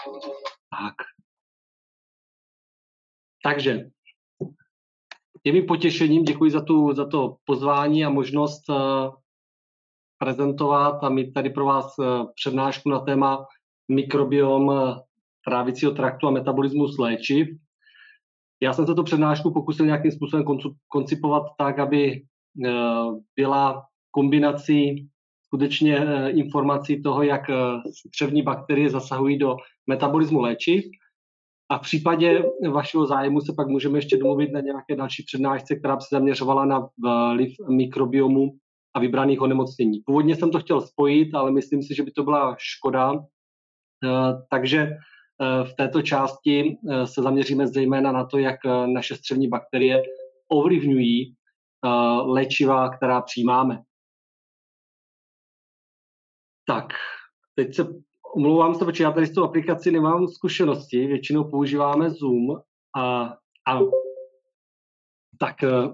Tak. Takže je mi potěšením, děkuji za to pozvání a možnost prezentovat a mít tady pro vás přednášku na téma mikrobiom trávicího traktu a metabolismus léčiv. Já jsem se tu přednášku pokusil nějakým způsobem koncipovat tak, aby byla kombinací skutečně informací toho, jak střevní bakterie zasahují do metabolismu léčiv. A v případě vašeho zájmu se pak můžeme ještě domluvit na nějaké další přednášce, která by se zaměřovala na vliv mikrobiomu a vybraných onemocnění. Původně jsem to chtěl spojit, ale myslím si, že by to byla škoda. Takže v této části se zaměříme zejména na to, jak naše střevní bakterie ovlivňují léčiva, která přijímáme. Tak, teď se omlouvám se, protože já tady s tou aplikací nemám zkušenosti, většinou používáme Zoom. Tak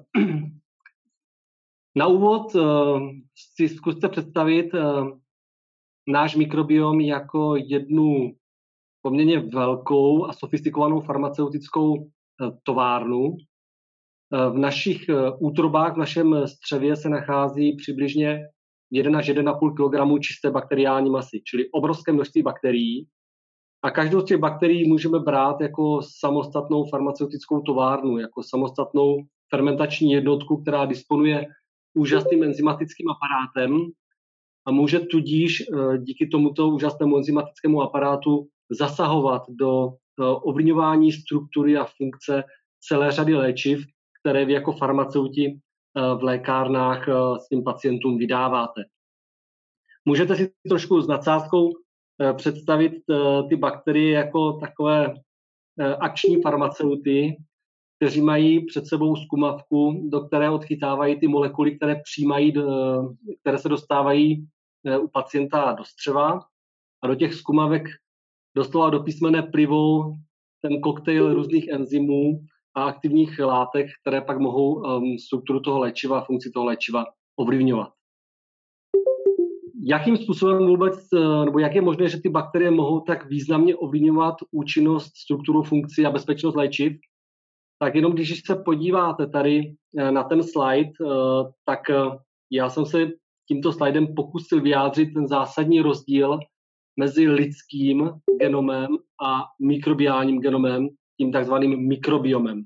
na úvod si zkuste představit náš mikrobiom jako jednu poměrně velkou a sofistikovanou farmaceutickou továrnu. V našich útrobách, v našem střevě se nachází přibližně 1 až 1,5 kg čisté bakteriální masy, čili obrovské množství bakterií. A každou z těch bakterií můžeme brát jako samostatnou farmaceutickou továrnu, jako samostatnou fermentační jednotku, která disponuje úžasným enzymatickým aparátem a může tudíž díky tomuto úžasnému enzymatickému aparátu zasahovat do ovlivňování struktury a funkce celé řady léčiv, které vy jako farmaceuti v lékárnách svým pacientům vydáváte. Můžete si trošku s nadsázkou představit ty bakterie jako takové akční farmaceuty, kteří mají před sebou zkumavku, do které odchytávají ty molekuly, které se dostávají u pacienta do střeva, a do těch zkumavek doslova do písmene plivou ten koktejl různých enzymů a aktivních látek, které pak mohou strukturu toho léčiva, funkci toho léčiva ovlivňovat. Jakým způsobem vůbec, nebo jak je možné, že ty bakterie mohou tak významně ovlivňovat účinnost, strukturu, funkci a bezpečnost léčiv? Tak jenom když se podíváte tady na ten slide, tak já jsem se tímto slidem pokusil vyjádřit ten zásadní rozdíl mezi lidským genomem a mikrobiálním genomem, tím takzvaným mikrobiomem.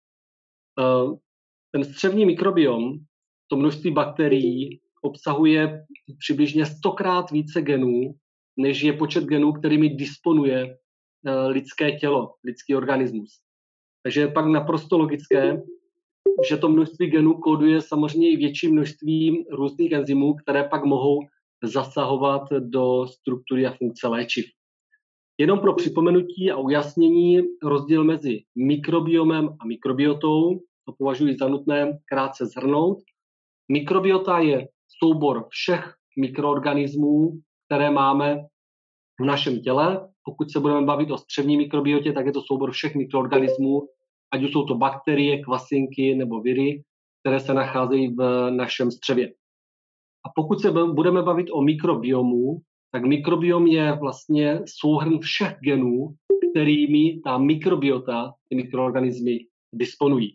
Ten střevní mikrobiom, to množství bakterií, obsahuje přibližně 100krát více genů, než je počet genů, kterými disponuje lidské tělo, lidský organismus. Takže je pak naprosto logické, že to množství genů kóduje samozřejmě i větší množství různých enzymů, které pak mohou zasahovat do struktury a funkce léčiv. Jenom pro připomenutí a ujasnění rozdíl mezi mikrobiomem a mikrobiotou, to považuji za nutné krátce shrnout. Mikrobiota je soubor všech mikroorganismů, které máme v našem těle. Pokud se budeme bavit o střevní mikrobiotě, tak je to soubor všech mikroorganismů, ať už jsou to bakterie, kvasinky nebo viry, které se nacházejí v našem střevě. A pokud se budeme bavit o mikrobiomu, tak mikrobiom je vlastně souhrn všech genů, kterými ta mikrobiota, ty mikroorganismy disponují.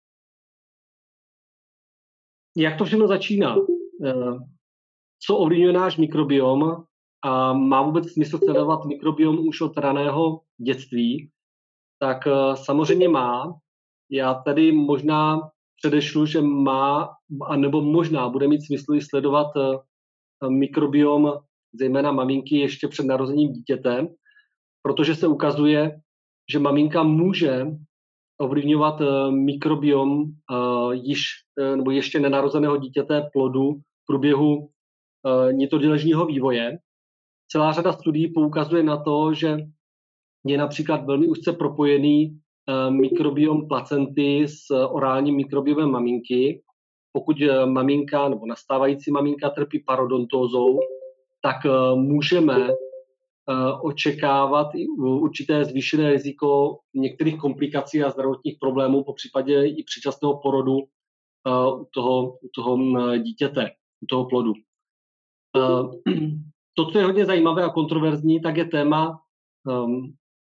Jak to všechno začíná? Co ovlivňuje náš mikrobiom? A má vůbec smysl sledovat mikrobiom už od raného dětství? Tak samozřejmě má. Já tady možná předešlu, že má, anebo možná bude mít smysl i sledovat mikrobiom zejména maminky ještě před narozením dítěte, protože se ukazuje, že maminka může ovlivňovat mikrobiom nebo ještě nenarozeného dítěte plodu v průběhu nitroděležního vývoje. Celá řada studií poukazuje na to, že je například velmi úzce propojený mikrobiom placenty s orálním mikrobiomem maminky. Pokud maminka nebo nastávající maminka trpí parodontózou, tak můžeme očekávat určité zvýšené riziko některých komplikací a zdravotních problémů, popřípadě i předčasného porodu u toho dítěte, u toho plodu. To, co je hodně zajímavé a kontroverzní, tak je téma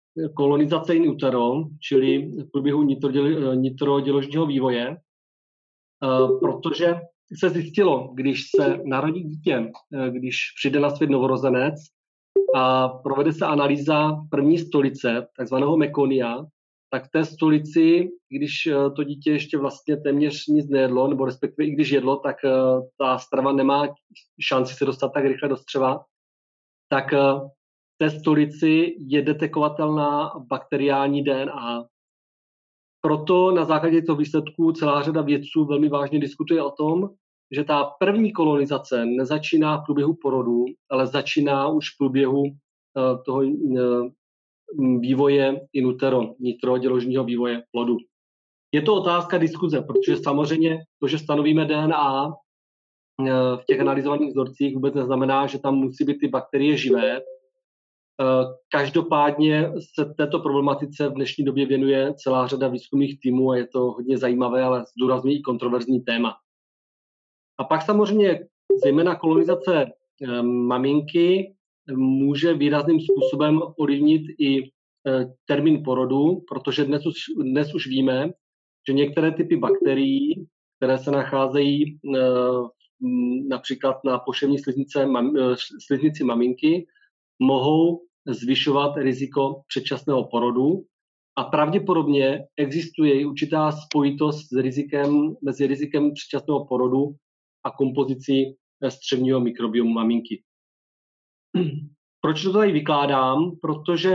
kolonizace in utero, čili v průběhu nitroděložního vývoje, protože se zjistilo, když se narodí dítě, když přijde na svět novorozenec a provede se analýza první stolice, takzvaného mekonia, tak v té stolici, když to dítě ještě vlastně téměř nic nejedlo, nebo respektive i když jedlo, tak ta strava nemá šanci se dostat tak rychle do střeva, tak v té stolici je detekovatelná bakteriální DNA. Proto na základě toho výsledků celá řada vědců velmi vážně diskutuje o tom, že ta první kolonizace nezačíná v průběhu porodu, ale začíná už v průběhu toho vývoje in utero, nitroděložního vývoje plodu. Je to otázka diskuze, protože samozřejmě to, že stanovíme DNA v těch analyzovaných vzorcích, vůbec neznamená, že tam musí být ty bakterie živé. Každopádně se této problematice v dnešní době věnuje celá řada výzkumných týmů a je to hodně zajímavé, ale zdůrazňuji i kontroverzní téma. A pak samozřejmě zejména kolonizace maminky může výrazným způsobem ovlivnit i termín porodu, protože dnes už víme, že některé typy bakterií, které se nacházejí například na poševní sliznici maminky, mohou zvyšovat riziko předčasného porodu a pravděpodobně existuje i určitá spojitost mezi rizikem předčasného porodu a kompozicí střevního mikrobiomu maminky. Proč to tady vykládám? Protože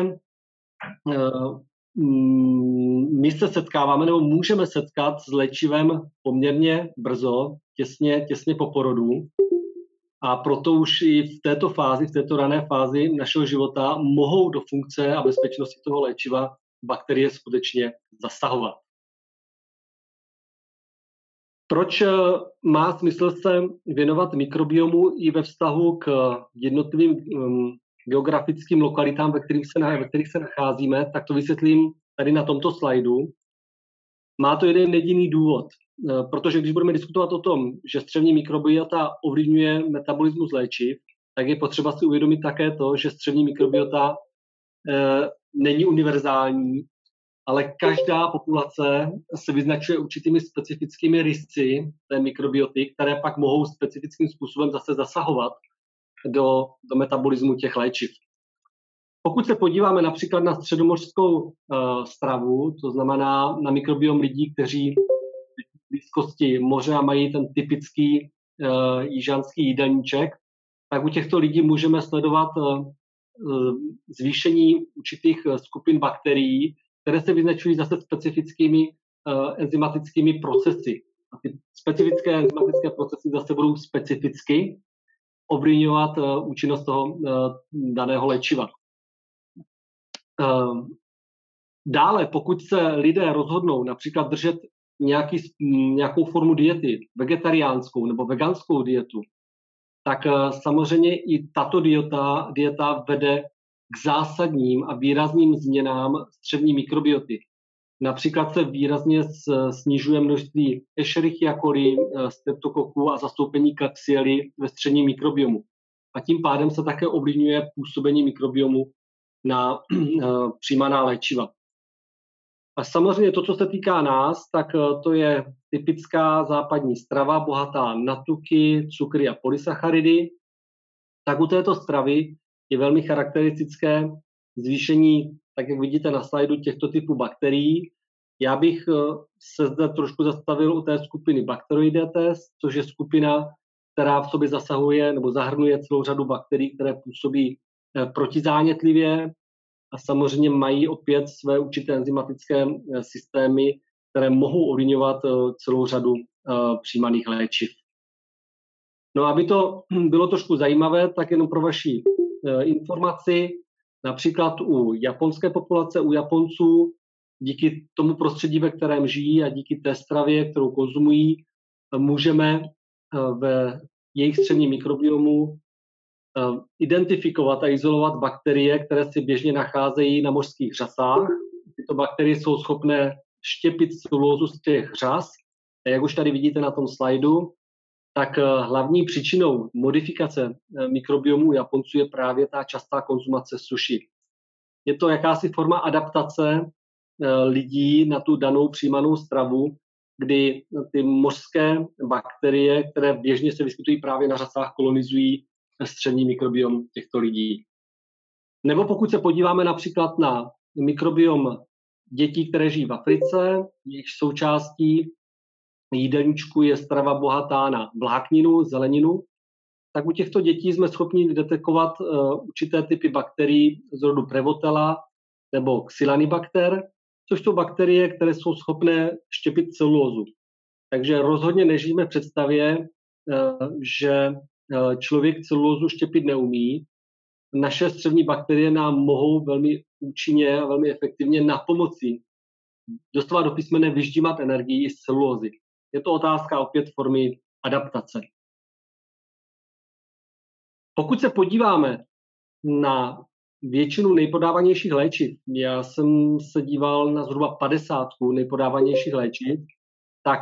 my se setkáváme nebo můžeme setkat s léčivem poměrně brzo, těsně po porodu. A proto už i v této rané fázi našeho života mohou do funkce a bezpečnosti toho léčiva bakterie skutečně zasahovat. Proč má smysl se věnovat mikrobiomu i ve vztahu k jednotlivým geografickým lokalitám, ve kterých se nacházíme, tak to vysvětlím tady na tomto slajdu. Má to jeden jediný důvod, protože když budeme diskutovat o tom, že střevní mikrobiota ovlivňuje metabolismus léčiv, tak je potřeba si uvědomit také to, že střevní mikrobiota není univerzální, ale každá populace se vyznačuje určitými specifickými rysy té mikrobioty, které pak mohou specifickým způsobem zase zasahovat do metabolismu těch léčiv. Pokud se podíváme například na středomořskou stravu, to znamená na mikrobiom lidí, kteří v blízkosti moře a mají ten typický jižanský jídelníček, tak u těchto lidí můžeme sledovat zvýšení určitých skupin bakterií, které se vyznačují zase specifickými enzymatickými procesy. A ty specifické enzymatické procesy zase budou specificky ovlivňovat účinnost toho daného léčiva. Dále, pokud se lidé rozhodnou například držet nějakou formu diety, vegetariánskou nebo veganskou dietu, tak samozřejmě i tato dieta vede k zásadním a výrazným změnám střevní mikrobioty. Například se výrazně snižuje množství Escherichia coli, streptokoků a zastoupení Klebsiely ve střevním mikrobiomu. A tím pádem se také ovlivňuje působení mikrobiomu na přijímaná léčiva. A samozřejmě to, co se týká nás, tak to je typická západní strava, bohatá na tuky, cukry a polysacharidy. Tak u této stravy je velmi charakteristické zvýšení, tak jak vidíte na slajdu, těchto typů bakterií. Já bych se zde trošku zastavil u té skupiny Bacteroidetes, což je skupina, která v sobě zasahuje nebo zahrnuje celou řadu bakterií, které působí protizánětlivě a samozřejmě mají opět své určité enzymatické systémy, které mohou ovlivňovat celou řadu přijímaných léčiv. No, aby to bylo trošku zajímavé, tak jenom pro vaši informaci, například u japonské populace, u Japonců, díky tomu prostředí, ve kterém žijí a díky té stravě, kterou konzumují, můžeme ve jejich střevním mikrobiomu identifikovat a izolovat bakterie, které se běžně nacházejí na mořských řasách. Tyto bakterie jsou schopné štěpit celulózu z těch řas. A jak už tady vidíte na tom slajdu, tak hlavní příčinou modifikace mikrobiomu Japonců je právě ta častá konzumace sushi. Je to jakási forma adaptace lidí na tu danou přijímanou stravu, kdy ty mořské bakterie, které běžně se vyskytují právě na řasách, kolonizují střední mikrobiom těchto lidí. Nebo pokud se podíváme například na mikrobiom dětí, které žijí v Africe, jejich součástí jídelníčku je strava bohatá na vlákninu, zeleninu, tak u těchto dětí jsme schopni detekovat určité typy bakterií z rodu Prevotella nebo Xylanibacter, což jsou bakterie, které jsou schopné štěpit celulózu. Takže rozhodně nežijeme v představě, že člověk celulózu štěpit neumí. Naše střevní bakterie nám mohou velmi účinně a velmi efektivně napomoci dostávat do písmene vyždímat energii z celulózy. Je to otázka opět formy adaptace. Pokud se podíváme na většinu nejpodávanějších léčiv, já jsem se díval na zhruba 50 nejpodávanějších léčiv, tak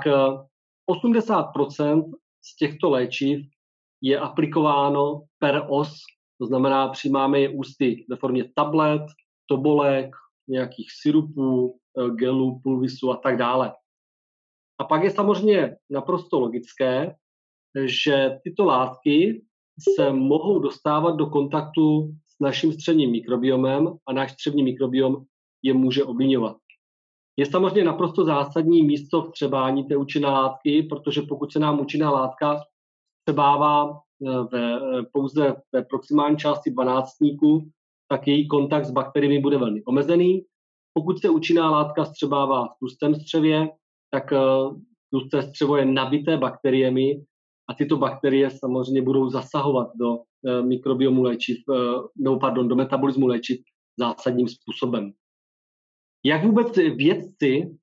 80% z těchto léčiv je aplikováno per os, to znamená, přijímáme je ústy ve formě tablet, tobolek, nějakých sirupů, gelů, pulvisu a tak dále. A pak je samozřejmě naprosto logické, že tyto látky se mohou dostávat do kontaktu s naším střevním mikrobiomem a náš střevní mikrobiom je může ovlivňovat. Je samozřejmě naprosto zásadní místo vstřebání té účinné látky, protože pokud se nám účinná látka vstřebává pouze ve proximální části dvanáctníku, tak její kontakt s bakteriemi bude velmi omezený. Pokud se účinná látka vstřebává v tlustém střevě, tak tlusté střevo je nabité bakteriemi a tyto bakterie samozřejmě budou zasahovat do mikrobiomu léčiv, do metabolismu léčiv zásadním způsobem. Jak vůbec vědci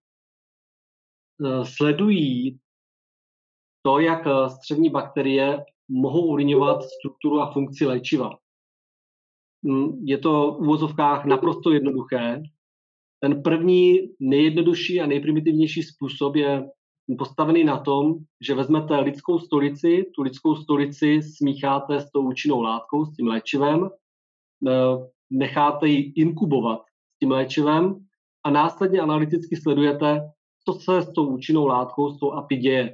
sledují to, jak střevní bakterie mohou ovlivňovat strukturu a funkci léčiva? Je to v uvozovkách naprosto jednoduché. Ten první, nejjednodušší a nejprimitivnější způsob je postavený na tom, že vezmete lidskou stolici, tu lidskou stolici smícháte s tou účinnou látkou, s tím léčivem, necháte ji inkubovat s tím léčivem a následně analyticky sledujete, co se s tou účinnou látkou, s tou API děje.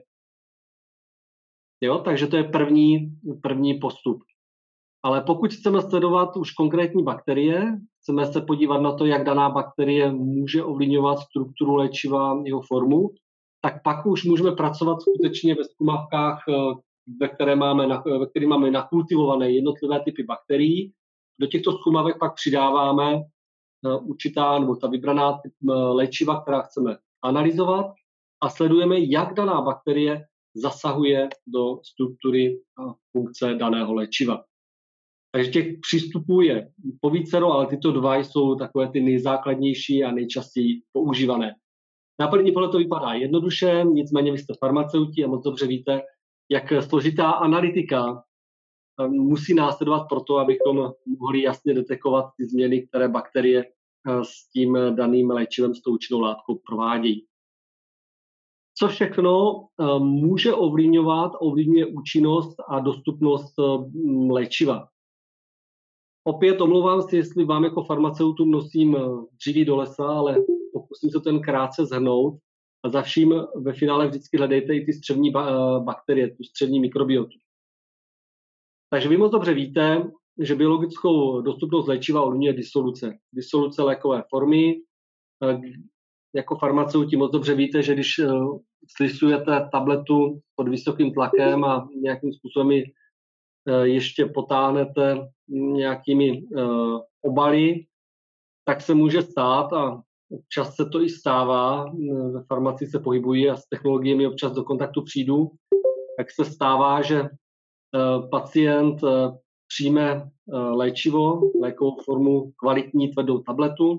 Jo? Takže to je první postup. Ale pokud chceme sledovat už konkrétní bakterie, chceme se podívat na to, jak daná bakterie může ovlivňovat strukturu léčiva, jeho formu, tak pak už můžeme pracovat skutečně ve zkumavkách, ve kterých máme nakultivované jednotlivé typy bakterií. Do těchto zkumavek pak přidáváme určitá nebo ta vybraná léčiva, která chceme analyzovat a sledujeme, jak daná bakterie zasahuje do struktury a funkce daného léčiva. Takže těch přístupů je povícero, ale tyto dva jsou takové ty nejzákladnější a nejčastěji používané. Na první pohled to vypadá jednoduše, nicméně vy jste farmaceuti a moc dobře víte, jak složitá analytika musí následovat proto, abychom mohli jasně detekovat ty změny, které bakterie s tím daným léčivem, s tou účinnou látkou provádějí. Co všechno může ovlivňuje účinnost a dostupnost léčiva. Opět omlouvám se, jestli vám jako farmaceutům nosím dříví do lesa, ale pokusím se ten krátce shrnout a za vším ve finále vždycky hledejte i ty střevní bakterie, tu střevní mikrobiotu. Takže vy moc dobře víte, že biologickou dostupnost léčiva ovlivňuje disoluce. Disoluce lékové formy. Jako farmaceuti moc dobře víte, že když slisujete tabletu pod vysokým tlakem a nějakým způsobem ji ještě potáhnete nějakými obaly, tak se může stát, a občas se to i stává, ve farmacii se pohybují a s technologiemi občas do kontaktu přijdu, tak se stává, že pacient přijme léčivo, lékovou formu, kvalitní tvrdou tabletu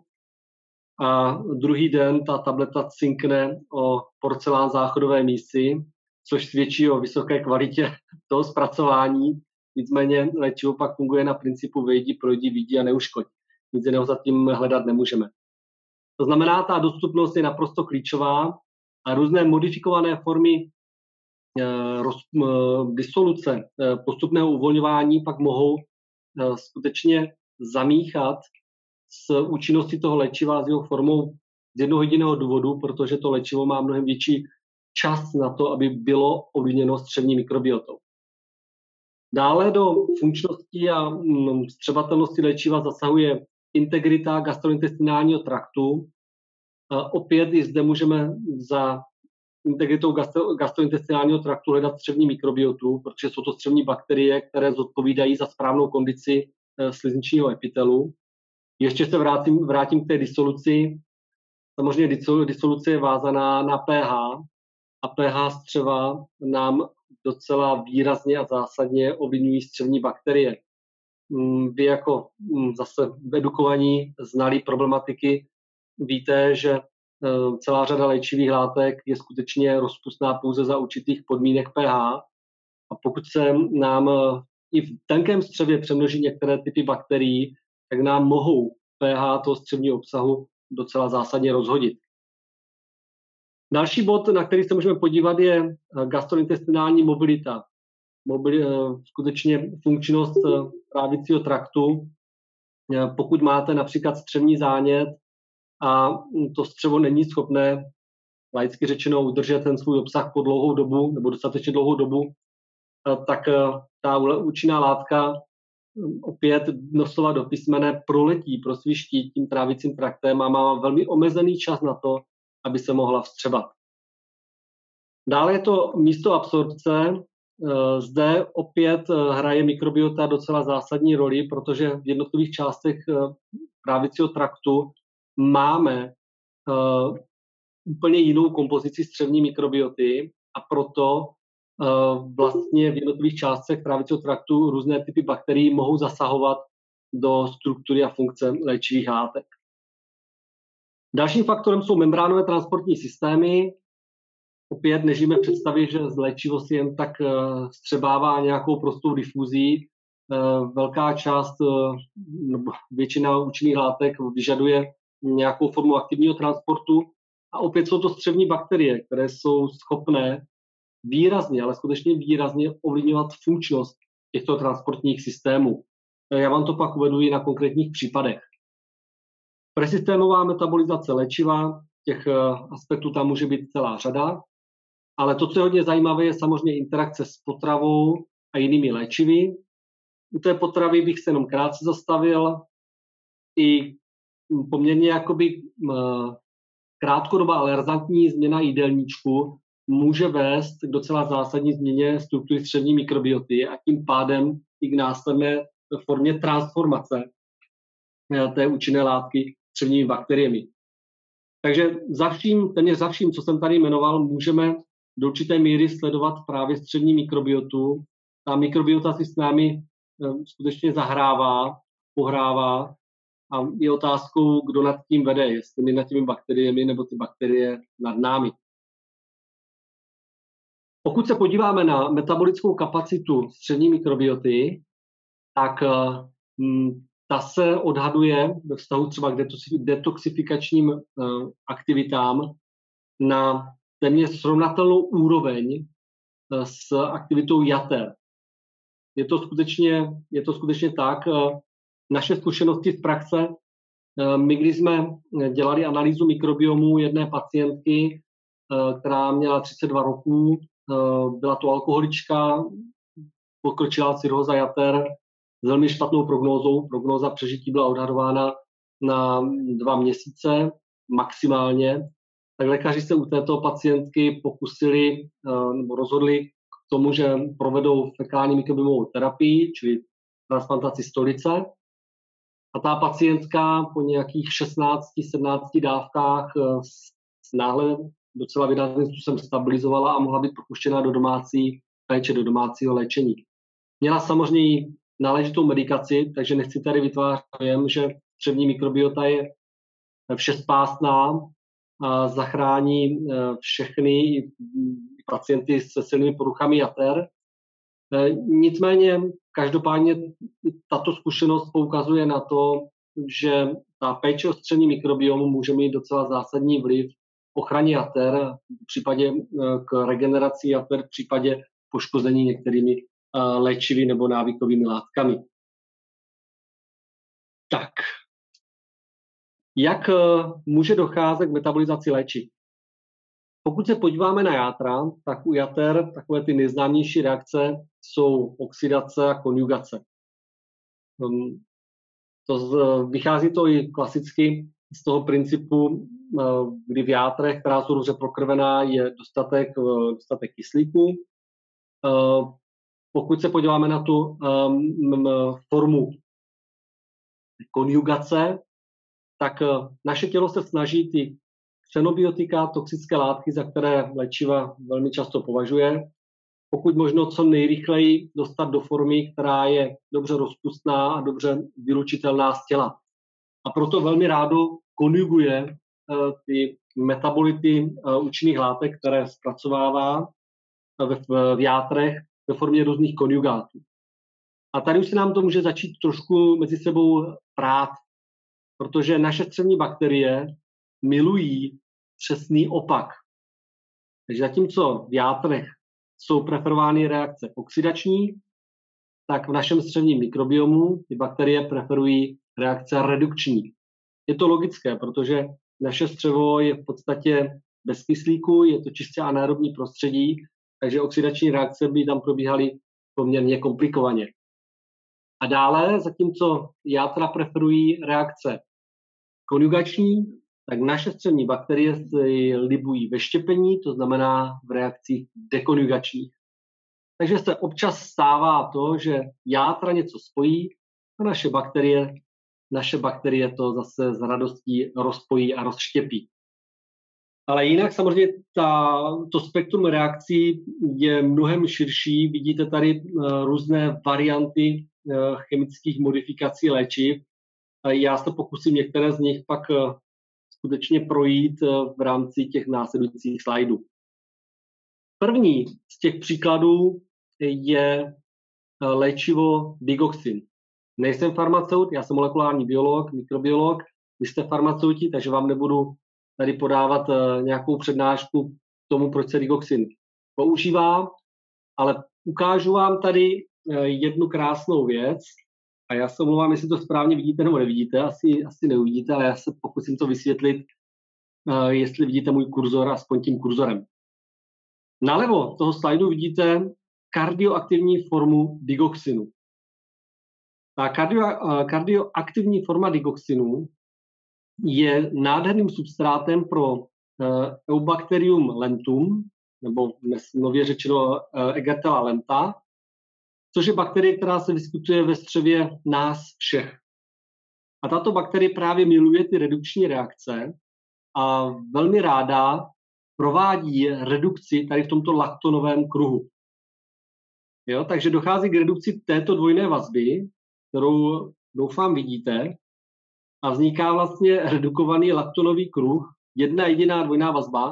a druhý den ta tableta cinkne o porcelán záchodové mísy, což svědčí o vysoké kvalitě toho zpracování. Nicméně léčivo pak funguje na principu vejdi, projdi, vidí a neuškodí. Nic jiného za tím hledat nemůžeme. To znamená, ta dostupnost je naprosto klíčová a různé modifikované formy disoluce, postupného uvolňování pak mohou skutečně zamíchat s účinností toho léčiva, s jeho formou z jednoho jediného důvodu, protože to léčivo má mnohem větší čas na to, aby bylo ovlivněno střevní mikrobiotou. Dále do funkčnosti a vstřebatelnosti léčiva zasahuje integrita gastrointestinálního traktu. Opět i zde můžeme za integritou gastrointestinálního traktu hledat střevní mikrobiotu, protože jsou to střevní bakterie, které zodpovídají za správnou kondici slizničního epitelu. Ještě se vrátím k té disoluci. Samozřejmě disoluce je vázaná na pH a pH střeva nám docela výrazně a zásadně ovlivňují střevní bakterie. Vy jako zase edukovaní znalí problematiky víte, že celá řada léčivých látek je skutečně rozpustná pouze za určitých podmínek pH a pokud se nám i v tenkém střevě přemnoží některé typy bakterií, tak nám mohou pH toho střevního obsahu docela zásadně rozhodit. Další bod, na který se můžeme podívat, je gastrointestinální mobilita. Skutečně funkčnost trávicího traktu. Pokud máte například střevní zánět a to střevo není schopné, laicky řečeno, udržet ten svůj obsah po dlouhou dobu nebo dostatečně dlouhou dobu, tak ta účinná látka opět doslova do písmene proletí, prosviští tím trávicím traktem a má velmi omezený čas na to, aby se mohla vstřebat. Dále je to místo absorpce. Zde opět hraje mikrobiota docela zásadní roli, protože v jednotlivých částech trávicího traktu máme úplně jinou kompozici střevní mikrobioty a proto vlastně v jednotlivých částech trávicího traktu různé typy bakterií mohou zasahovat do struktury a funkce léčivých látek. Dalším faktorem jsou membránové transportní systémy. Opět nežijeme v představě, že léčivo si jen tak střebává nějakou prostou difuzí. Velká část, většina účinných látek vyžaduje nějakou formu aktivního transportu a opět jsou to střevní bakterie, které jsou schopné výrazně, ale skutečně výrazně ovlivňovat funkčnost těchto transportních systémů. Já vám to pak uvedu i na konkrétních případech. Presystémová metabolizace léčiva, těch aspektů tam může být celá řada, ale to, co je hodně zajímavé, je samozřejmě interakce s potravou a jinými léčivy. U té potravy bych se jenom krátce zastavil. I poměrně jakoby krátkodobá, ale razantní změna jídelníčku může vést k docela zásadní změně struktury střevní mikrobioty a tím pádem i k následné formě transformace té účinné látky střevními bakteriemi. Takže téměř za vším, co jsem tady jmenoval, můžeme do určité míry sledovat právě střevní mikrobiotu. Ta mikrobiota si s námi skutečně zahrává, pohrává a je otázkou, kdo nad tím vede, jestli my nad těmi bakteriemi nebo ty bakterie nad námi. Pokud se podíváme na metabolickou kapacitu střevní mikrobioty, tak ta se odhaduje ve vztahu třeba k detoxifikačním aktivitám na téměř srovnatelnou úroveň s aktivitou jater. Je to skutečně tak. Naše zkušenosti z praxe, my když jsme dělali analýzu mikrobiomu jedné pacientky, která měla 32 roků, byla to alkoholička, pokročilá cirhóza jater s velmi špatnou prognózou. Prognóza přežití byla odhadována na 2 měsíce maximálně. Tak lékaři se u této pacientky pokusili nebo rozhodli k tomu, že provedou fekální mikrobiomovou terapii, čili transplantaci stolice. A ta pacientka po nějakých 16-17 dávkách náhle docela výrazným způsobem stabilizovala a mohla být propuštěna do domácí péče, do domácího léčení. Měla samozřejmě náležitou medikaci, takže nechci tady vytvářet dojem, že střevní mikrobiota je všespásná a zachrání všechny pacienty se silnými poruchami jater. Nicméně každopádně tato zkušenost poukazuje na to, že ta péče o střevní mikrobiom může mít docela zásadní vliv k ochraně jater, v případě k regeneraci jater, v případě poškození některými léčivými nebo návykovými látkami. Tak, Jak může docházet k metabolizaci léčiv? Pokud se podíváme na játra, tak u jater takové ty nejznámější reakce jsou oxidace a konjugace. Vychází to i klasicky z toho principu, kdy v játrech, která jsou dobře prokrvená, je dostatek kyslíku. Pokud se podíváme na tu formu konjugace, tak naše tělo se snaží ty xenobiotika, toxické látky, za které léčiva velmi často považuje, pokud možno co nejrychleji dostat do formy, která je dobře rozpustná a dobře vylučitelná z těla. A proto velmi rádo konjuguje ty metabolity účinných látek, které zpracovává v játrech ve formě různých konjugátů. A tady už se nám to může začít trošku mezi sebou prát, protože naše střevní bakterie milují přesný opak. Takže zatímco v játrech jsou preferovány reakce oxidační, tak v našem střevním mikrobiomu ty bakterie preferují reakce redukční. Je to logické, protože naše střevo je v podstatě bez kyslíku, je to čistě anaerobní prostředí, takže oxidační reakce by tam probíhaly poměrně komplikovaně. A dále, zatímco játra preferují reakce konjugační, tak naše střevní bakterie si libují ve štěpení, to znamená v reakcích dekonjugačních. Takže se občas stává to, že játra něco spojí a naše bakterie to zase s radostí rozpojí a rozštěpí. Ale jinak samozřejmě to spektrum reakcí je mnohem širší. Vidíte tady různé varianty chemických modifikací léčiv. Já se pokusím některé z nich pak skutečně projít v rámci těch následujících slajdů. První z těch příkladů je léčivo digoxin. Nejsem farmaceut, já jsem molekulární biolog, mikrobiolog, vy jste farmaceuti, takže vám nebudu tady podávat nějakou přednášku k tomu, proč se digoxin používá, ale ukážu vám tady jednu krásnou věc a já se omlouvám, jestli to správně vidíte nebo nevidíte, asi neuvidíte, ale já se pokusím to vysvětlit, jestli vidíte můj kurzor aspoň tím kurzorem. Nalevo toho slajdu vidíte kardioaktivní formu digoxinu. Ta kardioaktivní forma digoxinu je nádherným substrátem pro Eubacterium lentum, nebo nově řečeno Egertella lenta, což je bakterie, která se vyskytuje ve střevě nás všech. A tato bakterie právě miluje ty redukční reakce a velmi ráda provádí redukci tady v tomto laktonovém kruhu. Jo, takže dochází k redukci této dvojné vazby, kterou doufám vidíte, a vzniká vlastně redukovaný laktonový kruh, jedna jediná dvojná vazba,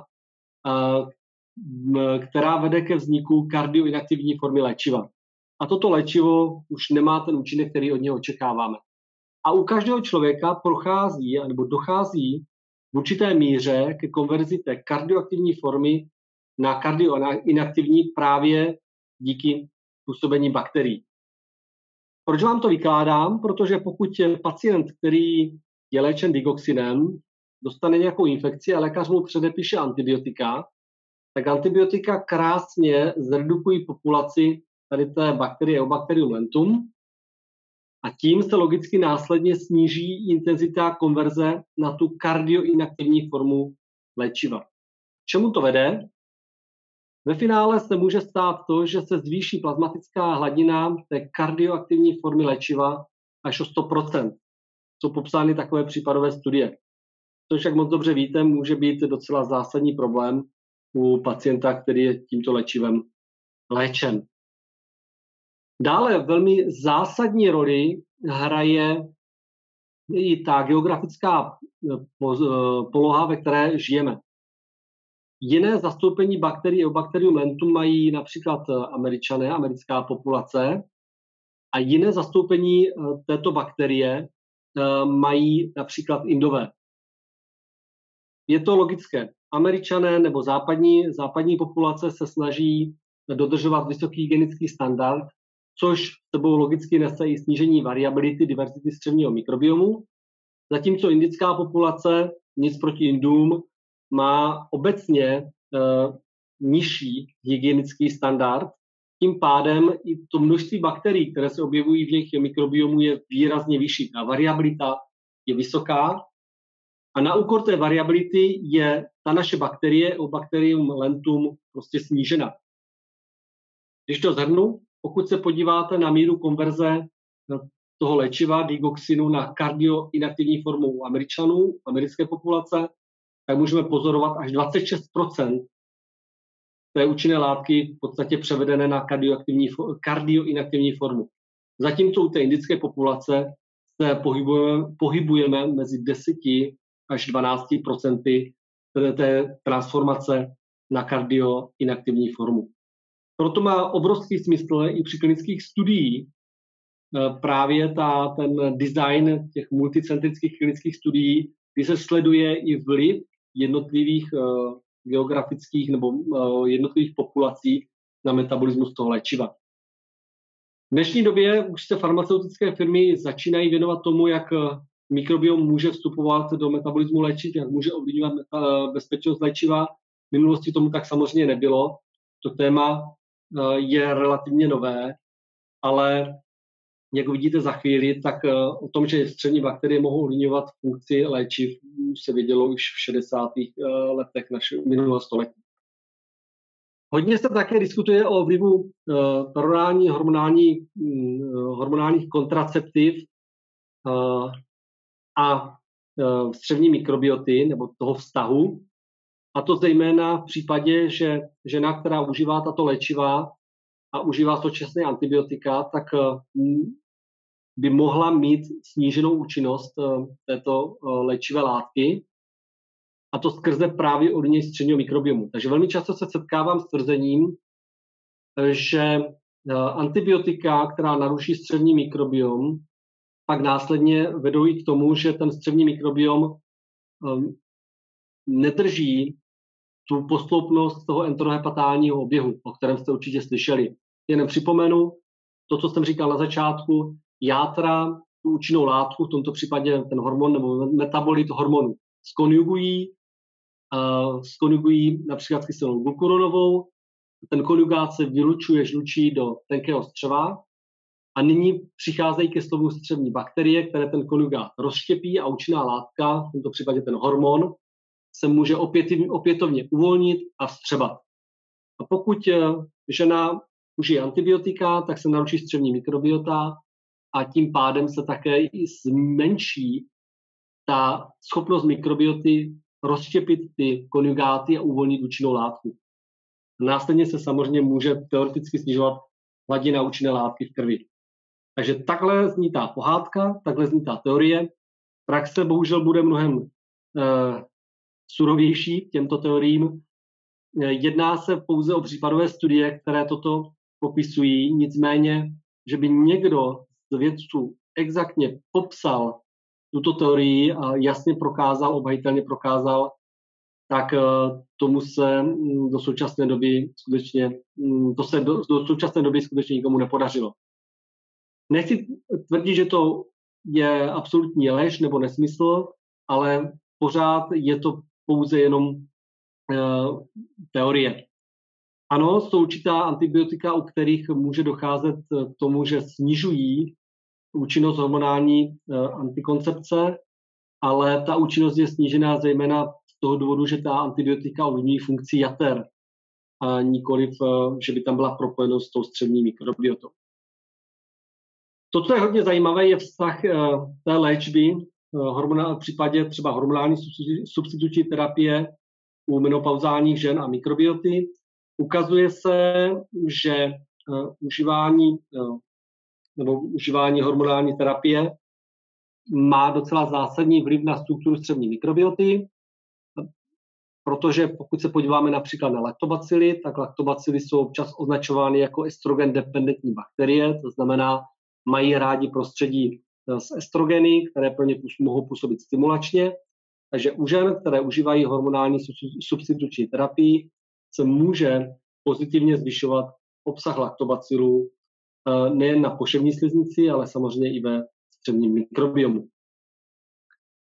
která vede ke vzniku kardioinaktivní formy léčiva. A toto léčivo už nemá ten účinek, který od něho očekáváme. A u každého člověka dochází v určité míře ke konverzi té kardioaktivní formy na kardioinaktivní právě díky působení bakterií. Proč vám to vykládám? Protože pokud pacient, který je léčen digoxinem, dostane nějakou infekci a lékař mu předepíše antibiotika, tak antibiotika krásně zredukují populaci tady té bakterie Eubacterium lentum a tím se logicky následně sníží intenzita konverze na tu kardioinaktivní formu léčiva. K čemu to vede? Ve finále se může stát to, že se zvýší plazmatická hladina té kardioaktivní formy léčiva až o 100%. Jsou popsány takové případové studie. Což, jak moc dobře víte, může být docela zásadní problém u pacienta, který je tímto léčivem léčen. Dále velmi zásadní roli hraje i ta geografická poloha, ve které žijeme. Jiné zastoupení bakterií Eubacterium lentum mají například Američané, americká populace, a jiné zastoupení této bakterie mají například Indové. Je to logické. Američané nebo západní populace se snaží dodržovat vysoký hygienický standard, což sebou logicky nese i snížení variability, diverzity střevního mikrobiomu. Zatímco indická populace, nic proti Indům, má obecně nižší hygienický standard. Tím pádem i to množství bakterií, které se objevují v jejich mikrobiomu, je výrazně vyšší. Ta variabilita je vysoká a na úkor té variability je ta naše bakterie, o Bacterium lentum, prostě snížena. Když to shrnu, pokud se podíváte na míru konverze toho léčiva digoxinu na kardioinaktivní formu u Američanů, americké populace, tak můžeme pozorovat až 26% té účinné látky v podstatě převedené na kardioinaktivní formu. Zatímco u té indické populace se pohybujeme mezi 10 až 12% té transformace na kardioinaktivní formu. Proto má obrovský smysl i při klinických studiích právě ten design těch multicentrických klinických studií, kdy se sleduje i vliv jednotlivých geografických nebo jednotlivých populací na metabolismus toho léčiva. V dnešní době už se farmaceutické firmy začínají věnovat tomu, jak mikrobiom může vstupovat do metabolismu léčiv, jak může ovlivňovat bezpečnost léčiva. V minulosti tomu tak samozřejmě nebylo. To téma je relativně nové, ale jak vidíte za chvíli, tak o tom, že střevní bakterie mohou ovlivňovat funkci léčiv, se vědělo už v 60. letech našeho minulého století. Hodně se také diskutuje o vlivu hormonálních kontraceptiv a střevní mikrobioty, nebo toho vztahu. A to zejména v případě, že žena, která užívá tato léčiva a užívá současné antibiotika, tak by mohla mít sníženou účinnost této léčivé látky, a to skrze právě odměny střevního mikrobiomu. Takže velmi často se setkávám s tvrzením, že antibiotika, která naruší střevní mikrobiom, pak následně vedou i k tomu, že ten střevní mikrobiom nedrží tu posloupnost toho enterohepatálního oběhu, o kterém jste určitě slyšeli. Jen připomenu to, co jsem říkal na začátku, játra tu účinnou látku, v tomto případě ten hormon nebo metabolit hormonu, skonjugují například s kyselou glukuronovou, ten konjugát se vylučuje žlučí do tenkého střeva a nyní přicházejí ke slovu střevní bakterie, které ten konjugát rozštěpí a účinná látka, v tomto případě ten hormon, se může opětovně uvolnit a vstřebat. A pokud žena užije antibiotika, tak se naruší střevní mikrobiota a tím pádem se také i zmenší ta schopnost mikrobioty rozštěpit ty konjugáty a uvolnit účinnou látku. Následně se samozřejmě může teoreticky snižovat hladina účinné látky v krvi. Takže takhle zní ta pohádka, takhle zní ta teorie. Praxe bohužel bude mnohem surovější k těmto teoriím. Jedná se pouze o případové studie, které toto popisují, nicméně, že by někdo z vědců exaktně popsal tuto teorii a jasně prokázal, obhajitelně prokázal, tak tomu se do současné doby skutečně nikomu nepodařilo. Nechci tvrdit, že to je absolutní lež nebo nesmysl, ale pořád je to pouze jenom teorie. Ano, jsou určitá antibiotika, u kterých může docházet k tomu, že snižují účinnost hormonální antikoncepce, ale ta účinnost je snížená zejména z toho důvodu, že ta antibiotika ovlivňují funkci jater a nikoliv, že by tam byla propojenost s tou střevní mikrobiotou. To, co je hodně zajímavé, je vztah té léčby v případě třeba hormonální substituční terapie u menopauzálních žen a mikrobioty. Ukazuje se, že užívání hormonální terapie má docela zásadní vliv na strukturu střevní mikrobioty, protože pokud se podíváme například na laktobacily, tak laktobacily jsou občas označovány jako estrogen dependentní bakterie, to znamená, mají rádi prostředí s estrogeny, které pro ně mohou působit stimulačně. Takže u žen, které užívají hormonální substituční terapii, se může pozitivně zvyšovat obsah laktobacilů nejen na poševní sliznici, ale samozřejmě i ve střevním mikrobiomu.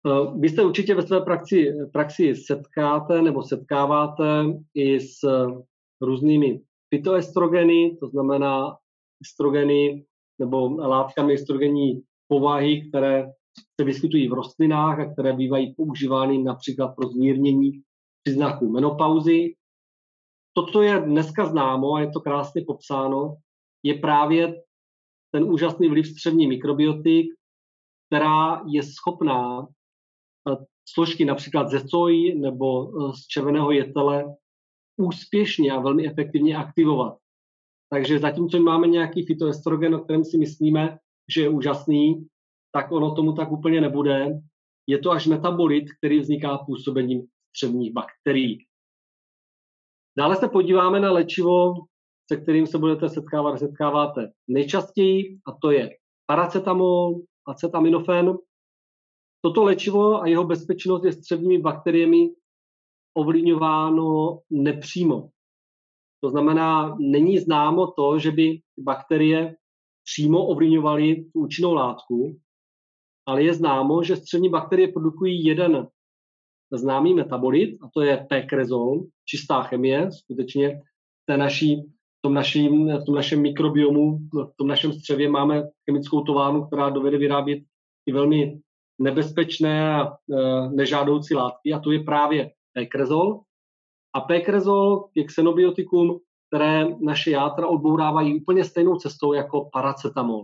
Vy se určitě ve své praxi setkáte nebo setkáváte i s různými fytoestrogeny, to znamená estrogeny nebo látkami estrogenní povahy, které se vyskytují v rostlinách a které bývají používány například pro zmírnění příznaků menopauzy. To, co je dneska známo, a je to krásně popsáno, je právě ten úžasný vliv střevní mikrobioty, která je schopná složky například ze soji nebo z červeného jetele úspěšně a velmi efektivně aktivovat. Takže zatímco máme nějaký fytoestrogen, o kterém si myslíme, že je úžasný, tak ono tomu tak úplně nebude. Je to až metabolit, který vzniká působením střevních bakterií. Dále se podíváme na léčivo, se kterým se budete setkáváte nejčastěji, a to je paracetamol, acetaminofén. Toto léčivo a jeho bezpečnost je střevními bakteriemi ovlivňováno nepřímo. To znamená, není známo to, že by bakterie přímo ovlivňovaly tu účinnou látku, ale je známo, že střevní bakterie produkují jeden známý metabolit, a to je pekresol, čistá chemie, skutečně v tom našem mikrobiomu, v tom našem střevě máme chemickou továrnu, která dovede vyrábět i velmi nebezpečné a nežádoucí látky, a to je právě pekresol. A pekresol je xenobiotikum, které naše játra odbourávají úplně stejnou cestou jako paracetamol.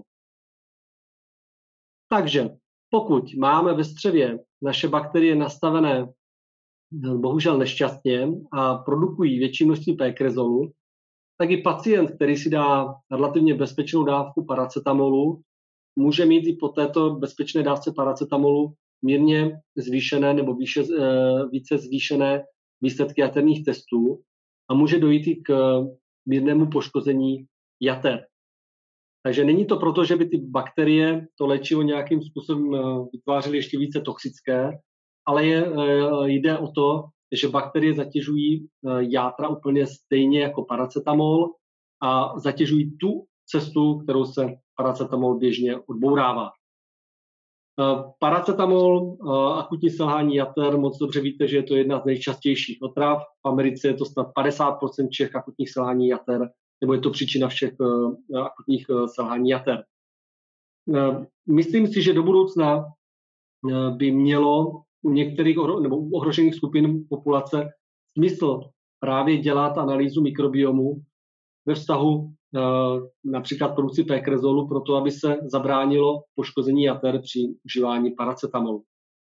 Takže pokud máme ve střevě naše bakterie nastavené bohužel nešťastně a produkují větší množství pekresolu, tak i pacient, který si dá relativně bezpečnou dávku paracetamolu, může mít i po této bezpečné dávce paracetamolu mírně zvýšené nebo více zvýšené výsledky jaterních testů a může dojít i k mírnému poškození jater. Takže není to proto, že by ty bakterie to léčivo nějakým způsobem vytvářely ještě více toxické, ale jde o to, že bakterie zatěžují játra úplně stejně jako paracetamol a zatěžují tu cestu, kterou se paracetamol běžně odbourává. Paracetamol, akutní selhání jater, moc dobře víte, že je to jedna z nejčastějších otrav. V Americe je to snad 50% všech akutních selhání jater, nebo je to příčina všech akutních selhání jater. Myslím si, že do budoucna by mělo u některých nebo u ohrožených skupin populace smysl právě dělat analýzu mikrobiomu ve vztahu například produkci pekresolu, proto aby se zabránilo poškození jater při užívání paracetamolu.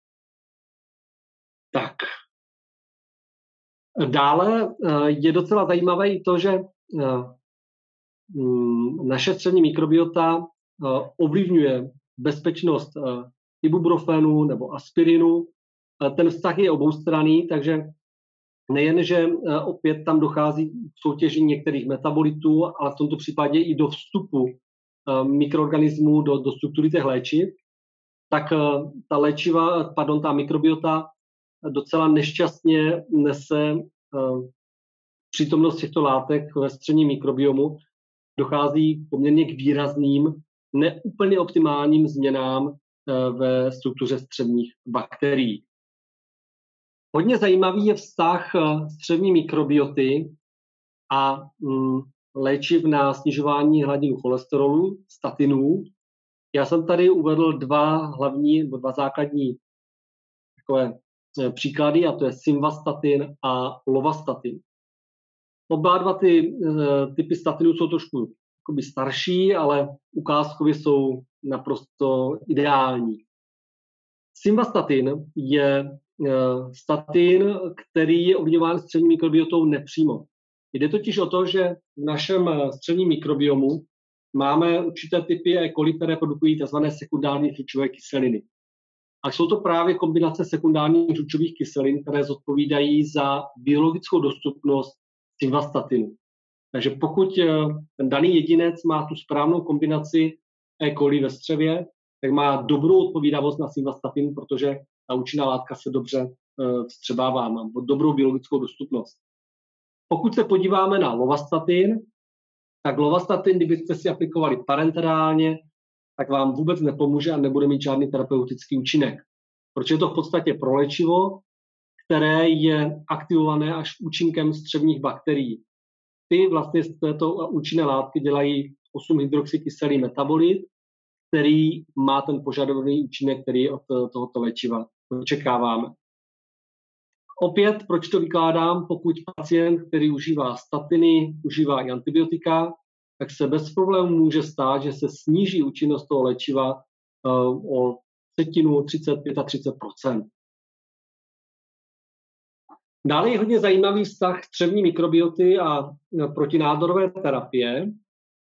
Tak. Dále je docela zajímavé i to, že naše střevní mikrobiota ovlivňuje bezpečnost ibuprofenu nebo aspirinu. Ten vztah je oboustranný, takže nejen, že opět tam dochází k soutěžení některých metabolitů, ale v tomto případě i do vstupu mikroorganismů do struktury těch léčiv, tak ta mikrobiota docela nešťastně nese přítomnost těchto látek ve střevním mikrobiomu. Dochází poměrně k výrazným, neúplně optimálním změnám ve struktuře střevních bakterií. Hodně zajímavý je vztah střevní mikrobioty a léčiv na snižování hladiny cholesterolu, statinů. Já jsem tady uvedl dva základní takové příklady, a to je simvastatin a lovastatin. Oba dva ty typy statinů jsou trošku starší, ale ukázkově jsou naprosto ideální. Simvastatin je statin, který je ovlivňován střevní mikrobiotou nepřímo. Jde totiž o to, že v našem střevním mikrobiomu máme určité typy E. coli, které produkují tzv. Sekundární žlučové kyseliny. A jsou to právě kombinace sekundárních žlučových kyselin, které zodpovídají za biologickou dostupnost simvastatinu. Takže pokud ten daný jedinec má tu správnou kombinaci E. coli ve střevě, tak má dobrou odpovídavost na simvastatin, protože ta účinná látka se dobře vstřebává, má dobrou biologickou dostupnost. Pokud se podíváme na lovastatin, tak lovastatin, kdybyste si aplikovali parenterálně, tak vám vůbec nepomůže a nebude mít žádný terapeutický účinek. Protože je to v podstatě proléčivo, které je aktivované až účinkem střevních bakterií. Ty vlastně z této účinné látky dělají 8-hydroxykyselý metabolit, který má ten požadovaný účinek, který od tohoto léčiva očekáváme. Opět, proč to vykládám, pokud pacient, který užívá statiny, užívá i antibiotika, tak se bez problémů může stát, že se sníží účinnost toho léčiva o třetinu, 30-35%. Dále je hodně zajímavý vztah střevní mikrobioty a protinádorové terapie.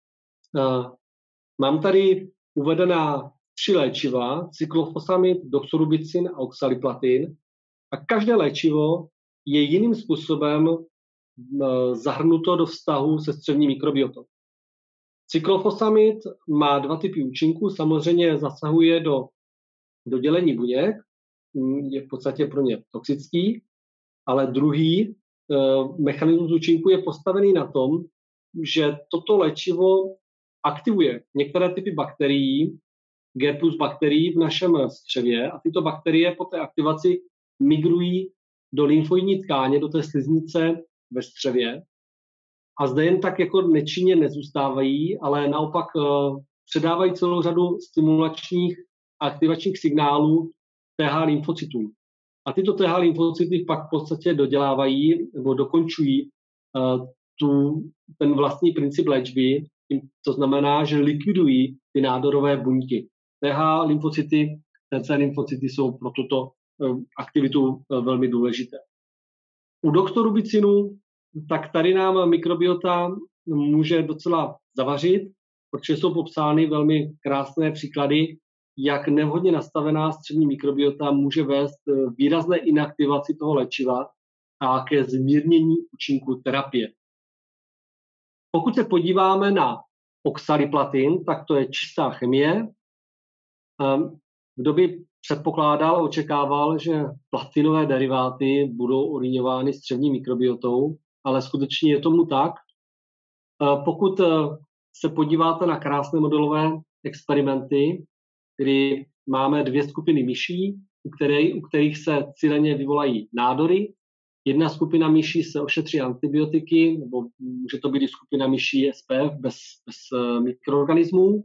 Mám tady uvedená 3 léčiva, cyklofosfamid, doxorubicin a oxaliplatin. A každé léčivo je jiným způsobem zahrnuto do vztahu se střevní mikrobiotou. Cyklofosfamid má 2 typy účinků, samozřejmě zasahuje do dělení buněk, je v podstatě pro ně toxický, ale druhý mechanismus účinku je postavený na tom, že toto léčivo aktivuje některé typy bakterií, G+ bakterií v našem střevě a tyto bakterie po té aktivaci migrují do lymfoidní tkáně, do té sliznice ve střevě a zde jen tak jako nečinně nezůstávají, ale naopak předávají celou řadu stimulačních a aktivačních signálů TH lymfocytům. A tyto TH lymfocyty pak v podstatě dodělávají nebo dokončují ten vlastní princip léčby, to znamená, že likvidují ty nádorové buňky. TH lymfocyty, TC lymfocyty jsou pro tuto aktivitu velmi důležité. U doxorubicinu, tak tady nám mikrobiota může docela zavařit, protože jsou popsány velmi krásné příklady, jak nevhodně nastavená střevní mikrobiota může vést výrazné inaktivaci toho léčiva a ke zmírnění účinku terapie. Pokud se podíváme na oxaliplatin, tak to je čistá chemie. Kdo by předpokládal, očekával, že platinové deriváty budou orýňovány střevní mikrobiotou, ale skutečně je tomu tak. Pokud se podíváte na krásné modelové experimenty, kdy máme 2 skupiny myší, u kterých se cíleně vyvolají nádory. Jedna skupina myší se ošetří antibiotiky, nebo může to být i skupina myší SPF bez mikroorganismů.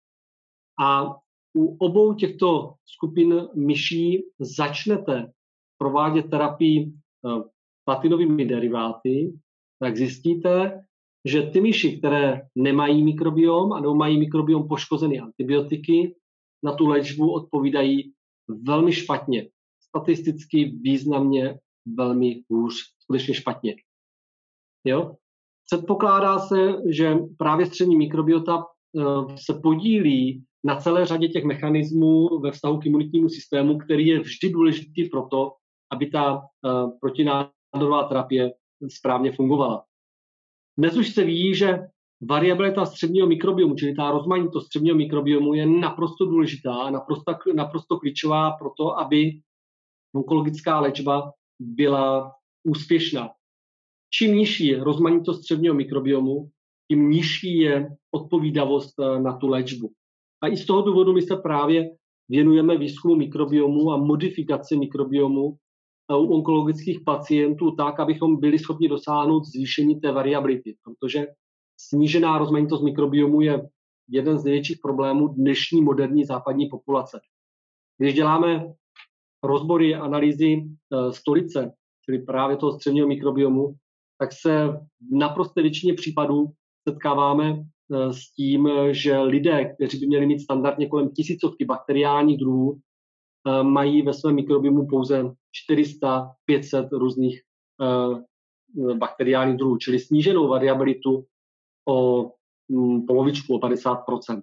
A u obou těchto skupin myší začnete provádět terapii platinovými deriváty, tak zjistíte, že ty myši, které nemají mikrobiom a nebo mají mikrobiom poškozený antibiotiky, na tu léčbu odpovídají velmi špatně. Statisticky významně velmi hůř, skutečně špatně. Jo? Předpokládá se, že právě střevní mikrobiota se podílí na celé řadě těch mechanismů ve vztahu k imunitnímu systému, který je vždy důležitý pro to, aby ta protinádorová terapie správně fungovala. Dnes už se ví, že variabilita střevního mikrobiomu, čili ta rozmanitost střevního mikrobiomu je naprosto důležitá a naprosto klíčová pro to, aby onkologická léčba byla úspěšná. Čím nižší je rozmanitost střevního mikrobiomu, tím nižší je odpovídavost na tu léčbu. A i z toho důvodu my se právě věnujeme výzkumu mikrobiomu a modifikaci mikrobiomu u onkologických pacientů tak, abychom byli schopni dosáhnout zvýšení té variability, protože snížená rozmanitost mikrobiomu je jeden z největších problémů dnešní moderní západní populace. Když děláme rozbory, analýzy stolice, čili právě toho střevního mikrobiomu, tak se v naprosté většině případů setkáváme s tím, že lidé, kteří by měli mít standardně kolem 1000 bakteriálních druhů, mají ve svém mikrobiomu pouze 400-500 různých bakteriálních druhů, čili sníženou variabilitu o polovičku, o 50%.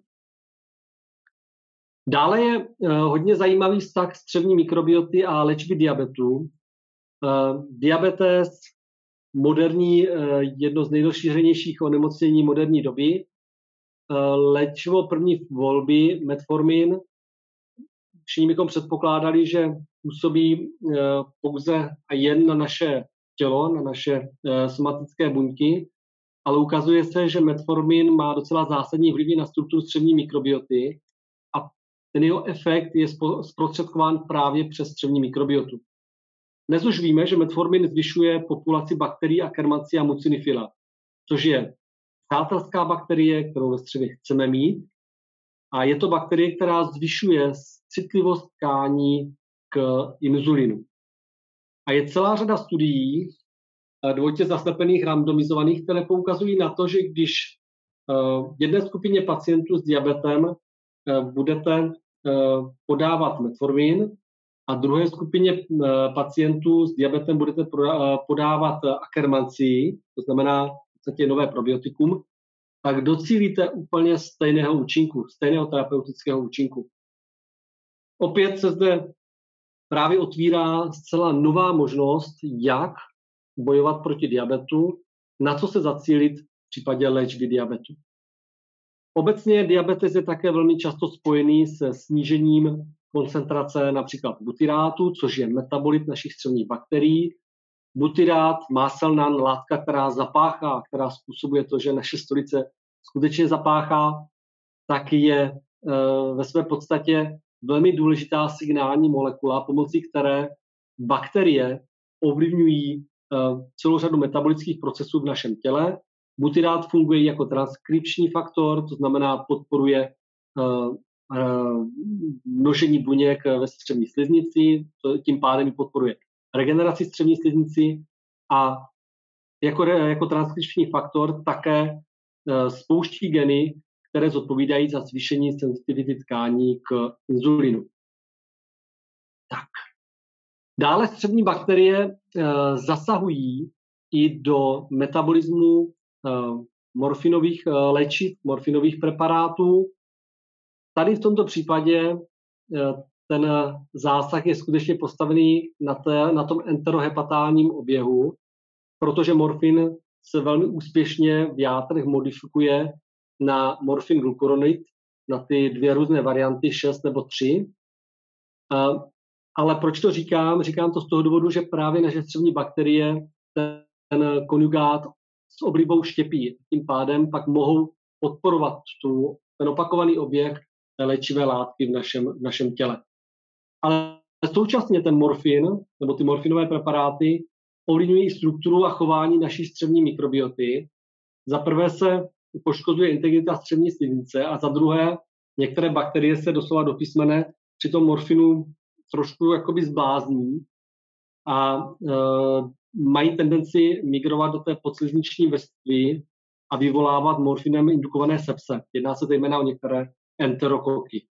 Dále je hodně zajímavý vztah střevní mikrobioty a léčby diabetu. Diabetes, moderní, jedno z nejrozšířenějších onemocnění moderní doby. Léčivo první volby, metformin, všichni bychom předpokládali, že působí pouze a jen na naše tělo, na naše somatické buňky, ale ukazuje se, že metformin má docela zásadní vlivy na strukturu střevní mikrobioty a ten jeho efekt je zprostředkován právě přes střevní mikrobiotu. Dnes už víme, že metformin zvyšuje populaci bakterií Akkermansia mucinifila, což je přátelská bakterie, kterou ve střevě chceme mít. A je to bakterie, která zvyšuje citlivost tkání k inzulinu. A je celá řada studií, dvojitě zaslepených, randomizovaných, které poukazují na to, že když jedné skupině pacientů s diabetem budete podávat metformin a druhé skupině pacientů s diabetem budete podávat Akkermansii, to znamená v podstatě nové probiotikum, tak docílíte úplně stejného účinku, stejného terapeutického účinku. Opět se zde právě otvírá zcela nová možnost, jak bojovat proti diabetu, na co se zacílit v případě léčby diabetu. Obecně diabetes je také velmi často spojený se snížením koncentrace například butyrátu, což je metabolit našich střevních bakterií. Butyrát, máselnan, látka, která zapáchá, která způsobuje to, že naše stolice skutečně zapáchá, tak je ve své podstatě velmi důležitá signální molekula, pomocí které bakterie ovlivňují celou řadu metabolických procesů v našem těle. Butyrát funguje jako transkripční faktor, to znamená podporuje množení buněk ve střevní sliznici, tím pádem podporuje regeneraci střevní sliznici a jako transkripční faktor také spouští geny, které zodpovídají za zvýšení senzitivity tkání k inzulinu. Tak. Dále střevní bakterie zasahují i do metabolismu morfinových léčiv, morfinových preparátů. Tady v tomto případě ten zásah je skutečně postavený na tom enterohepatálním oběhu, protože morfin se velmi úspěšně v játrech modifikuje na morfin glucuronid, na ty dvě různé varianty, 6 nebo 3. Ale proč to říkám? Říkám to z toho důvodu, že právě naše střevní bakterie ten konjugát s oblibou štěpí. Tím pádem pak mohou podporovat ten opakovaný oběh léčivé látky v našem těle. Ale současně ten morfin, nebo ty morfinové preparáty, ovlivňují i strukturu a chování naší střevní mikrobioty. Za prvé se poškozuje integrita střevní sliznice a za druhé některé bakterie se doslova do písmene při tom morfinu trošku jakoby zblázní a mají tendenci migrovat do té podslizniční vrstvy a vyvolávat morfinem indukované sepse. Jedná se zejména o některé enterokoky.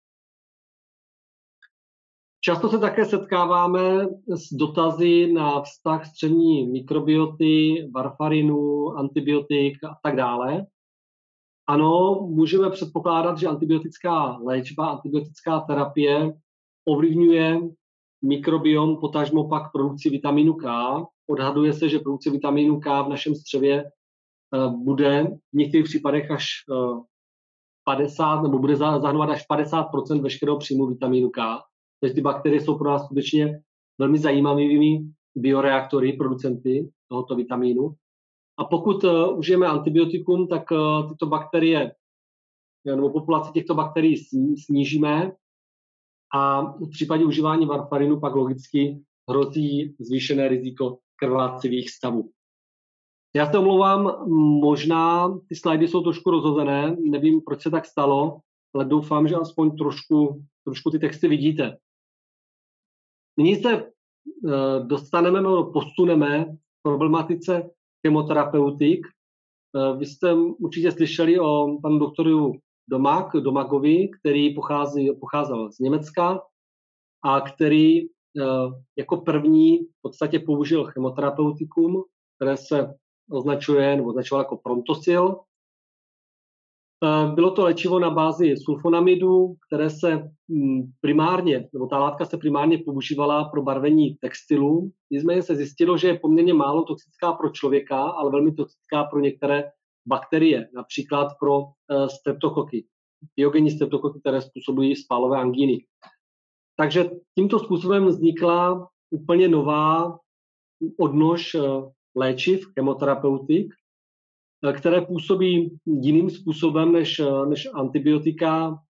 Často se také setkáváme s dotazy na vztah střevní mikrobioty, varfarinu, antibiotik a tak dále. Ano, můžeme předpokládat, že antibiotická léčba, antibiotická terapie ovlivňuje mikrobiom, potažmo pak produkci vitamínu K. Odhaduje se, že produkce vitamínu K v našem střevě bude v některých případech až 50, nebo bude zahrnovat až 50% veškerého příjmu vitamínu K. Takže ty bakterie jsou pro nás skutečně velmi zajímavými bioreaktory, producenty tohoto vitamínu. A pokud užijeme antibiotikum, tak tyto bakterie, nebo populaci těchto bakterií snížíme a v případě užívání varfarinu pak logicky hrozí zvýšené riziko krvácivých stavů. Já se omlouvám, možná ty slajdy jsou trošku rozhozené, nevím, proč se tak stalo, ale doufám, že aspoň trošku ty texty vidíte. Nyní se dostaneme nebo posuneme k problematice chemoterapeutik. Vy jste určitě slyšeli o panu doktoru Domagovi, který pocházel z Německa a který jako první v podstatě použil chemoterapeutikum, které se označuje nebo označoval jako Prontosil. Bylo to léčivo na bázi sulfonamidu, které se primárně, nebo ta látka se primárně používala pro barvení textilu. Nicméně se zjistilo, že je poměrně málo toxická pro člověka, ale velmi toxická pro některé bakterie, například pro streptokoky, biogenní streptokoky, které způsobují spálové angíny. Takže tímto způsobem vznikla úplně nová odnož léčiv, chemoterapeutik, které působí jiným způsobem než antibiotika.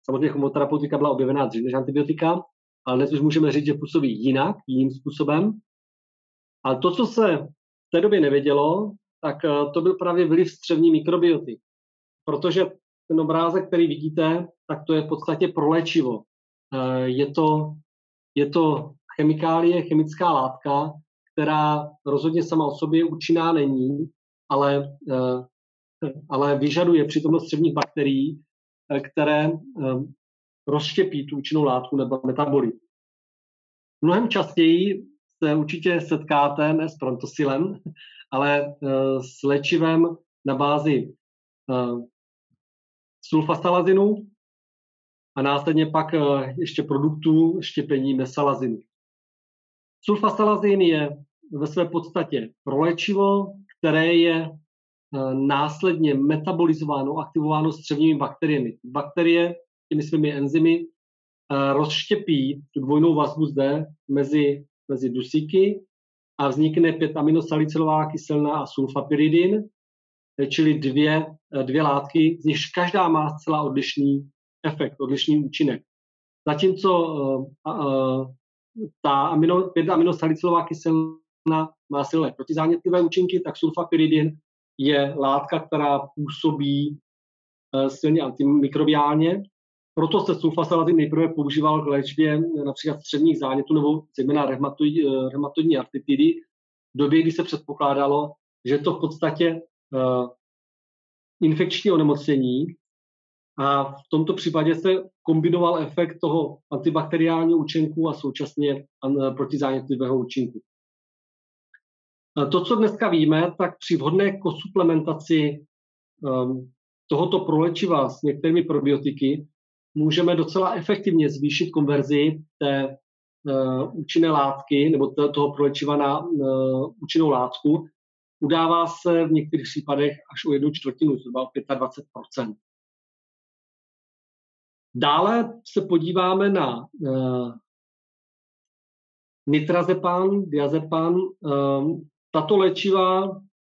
Samozřejmě chemoterapeutika byla objevená dřív než antibiotika, ale dnes už můžeme říct, že působí jinak, jiným způsobem. Ale to, co se v té době nevědělo, tak to byl právě vliv střevní mikrobioty. Protože ten obrázek, který vidíte, tak to je v podstatě proléčivo. Je to chemikálie, chemická látka, která rozhodně sama o sobě účinná není, ale vyžaduje přítomnost střevních bakterií, které rozštěpí tu účinnou látku nebo metabolit. Mnohem častěji se určitě setkáte ne s prontosilem, ale s léčivem na bázi sulfasalazinu a následně pak ještě produktů štěpení mesalazinu. Sulfasalazin je ve své podstatě proléčivo, které je následně metabolizováno, aktivováno střevními bakteriemi. Bakterie těmi svými enzymy rozštěpí tu dvojnou vazbu zde mezi dusíky a vznikne 5-aminosalicylová kyselina a sulfapyridin, čili dvě látky, z nichž každá má zcela odlišný efekt, odlišný účinek. Zatímco ta 5-aminosalicylová kyselina má silné protizánětlivé účinky, tak sulfapyridin je látka, která působí silně antimikrobiálně. Proto se sulfasalazin nejprve používal k léčbě například střevních zánětů nebo zejména reumatoidní artritidy v době, kdy se předpokládalo, že to v podstatě infekční onemocnění a v tomto případě se kombinoval efekt toho antibakteriálního účinku a současně protizánětlivého účinku. To, co dneska víme, tak při vhodné kosuplementaci tohoto proléčiva s některými probiotiky můžeme docela efektivně zvýšit konverzi té účinné látky nebo toho proléčiva na účinnou látku. Udává se v některých případech až o 1/4, zhruba o 25%. Dále se podíváme na nitrazepam, diazepam. Tato léčiva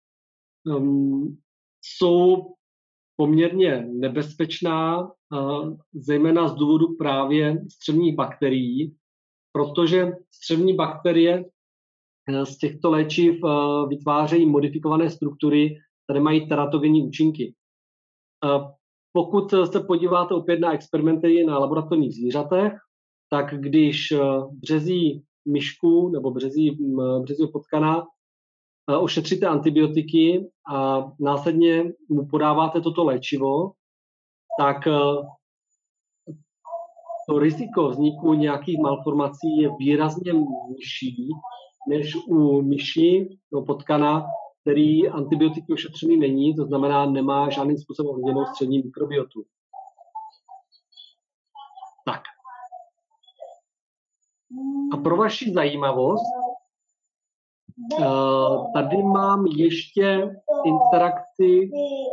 jsou poměrně nebezpečná, zejména z důvodu právě střevních bakterií, protože střevní bakterie z těchto léčiv vytvářejí modifikované struktury, které mají teratogenní účinky. Pokud se podíváte opět na experimenty na laboratorních zvířatech, tak když březí myšku nebo březího potkana ošetříte antibiotiky a následně mu podáváte toto léčivo, tak to riziko vzniku nějakých malformací je výrazně nižší než u myši nebo potkana, který antibiotiky ošetřený není, to znamená, nemá žádným způsobem ovlivněnou střevní mikrobiotu. Tak. A pro vaši zajímavost, tady mám ještě interakci.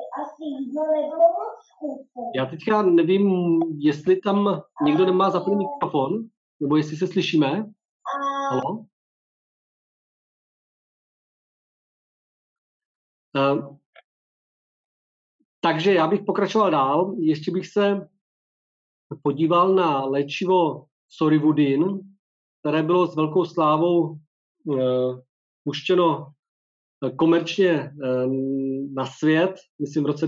Já teďka nevím, jestli tam někdo nemá zapnutý mikrofon, nebo jestli se slyšíme. Haló? Takže já bych pokračoval dál. Ještě bych se podíval na léčivo Sorivudin, které bylo s velkou slávou puštěno komerčně na svět, myslím v roce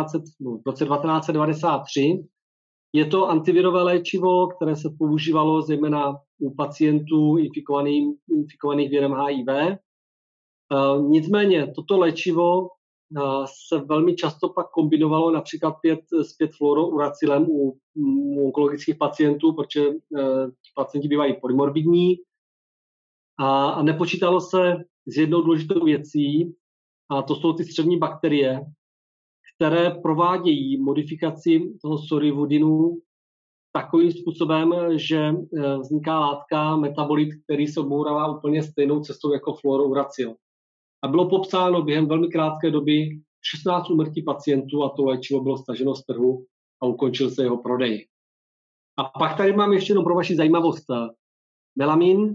1993. Je to antivirové léčivo, které se používalo zejména u pacientů infikovaných virem HIV. Nicméně toto léčivo se velmi často pak kombinovalo například s 5-fluorouracilem u onkologických pacientů, protože pacienti bývají polymorbidní a nepočítalo se s jednou důležitou věcí, a to jsou ty střevní bakterie, které provádějí modifikaci toho sorivudinu takovým způsobem, že vzniká látka, metabolit, který se odbourává úplně stejnou cestou jako fluorouracil. A bylo popsáno během velmi krátké doby 16 úmrtí pacientů a to léčivo bylo staženo z trhu a ukončil se jeho prodej. A pak tady mám ještě jenom pro vaši zajímavost melamin.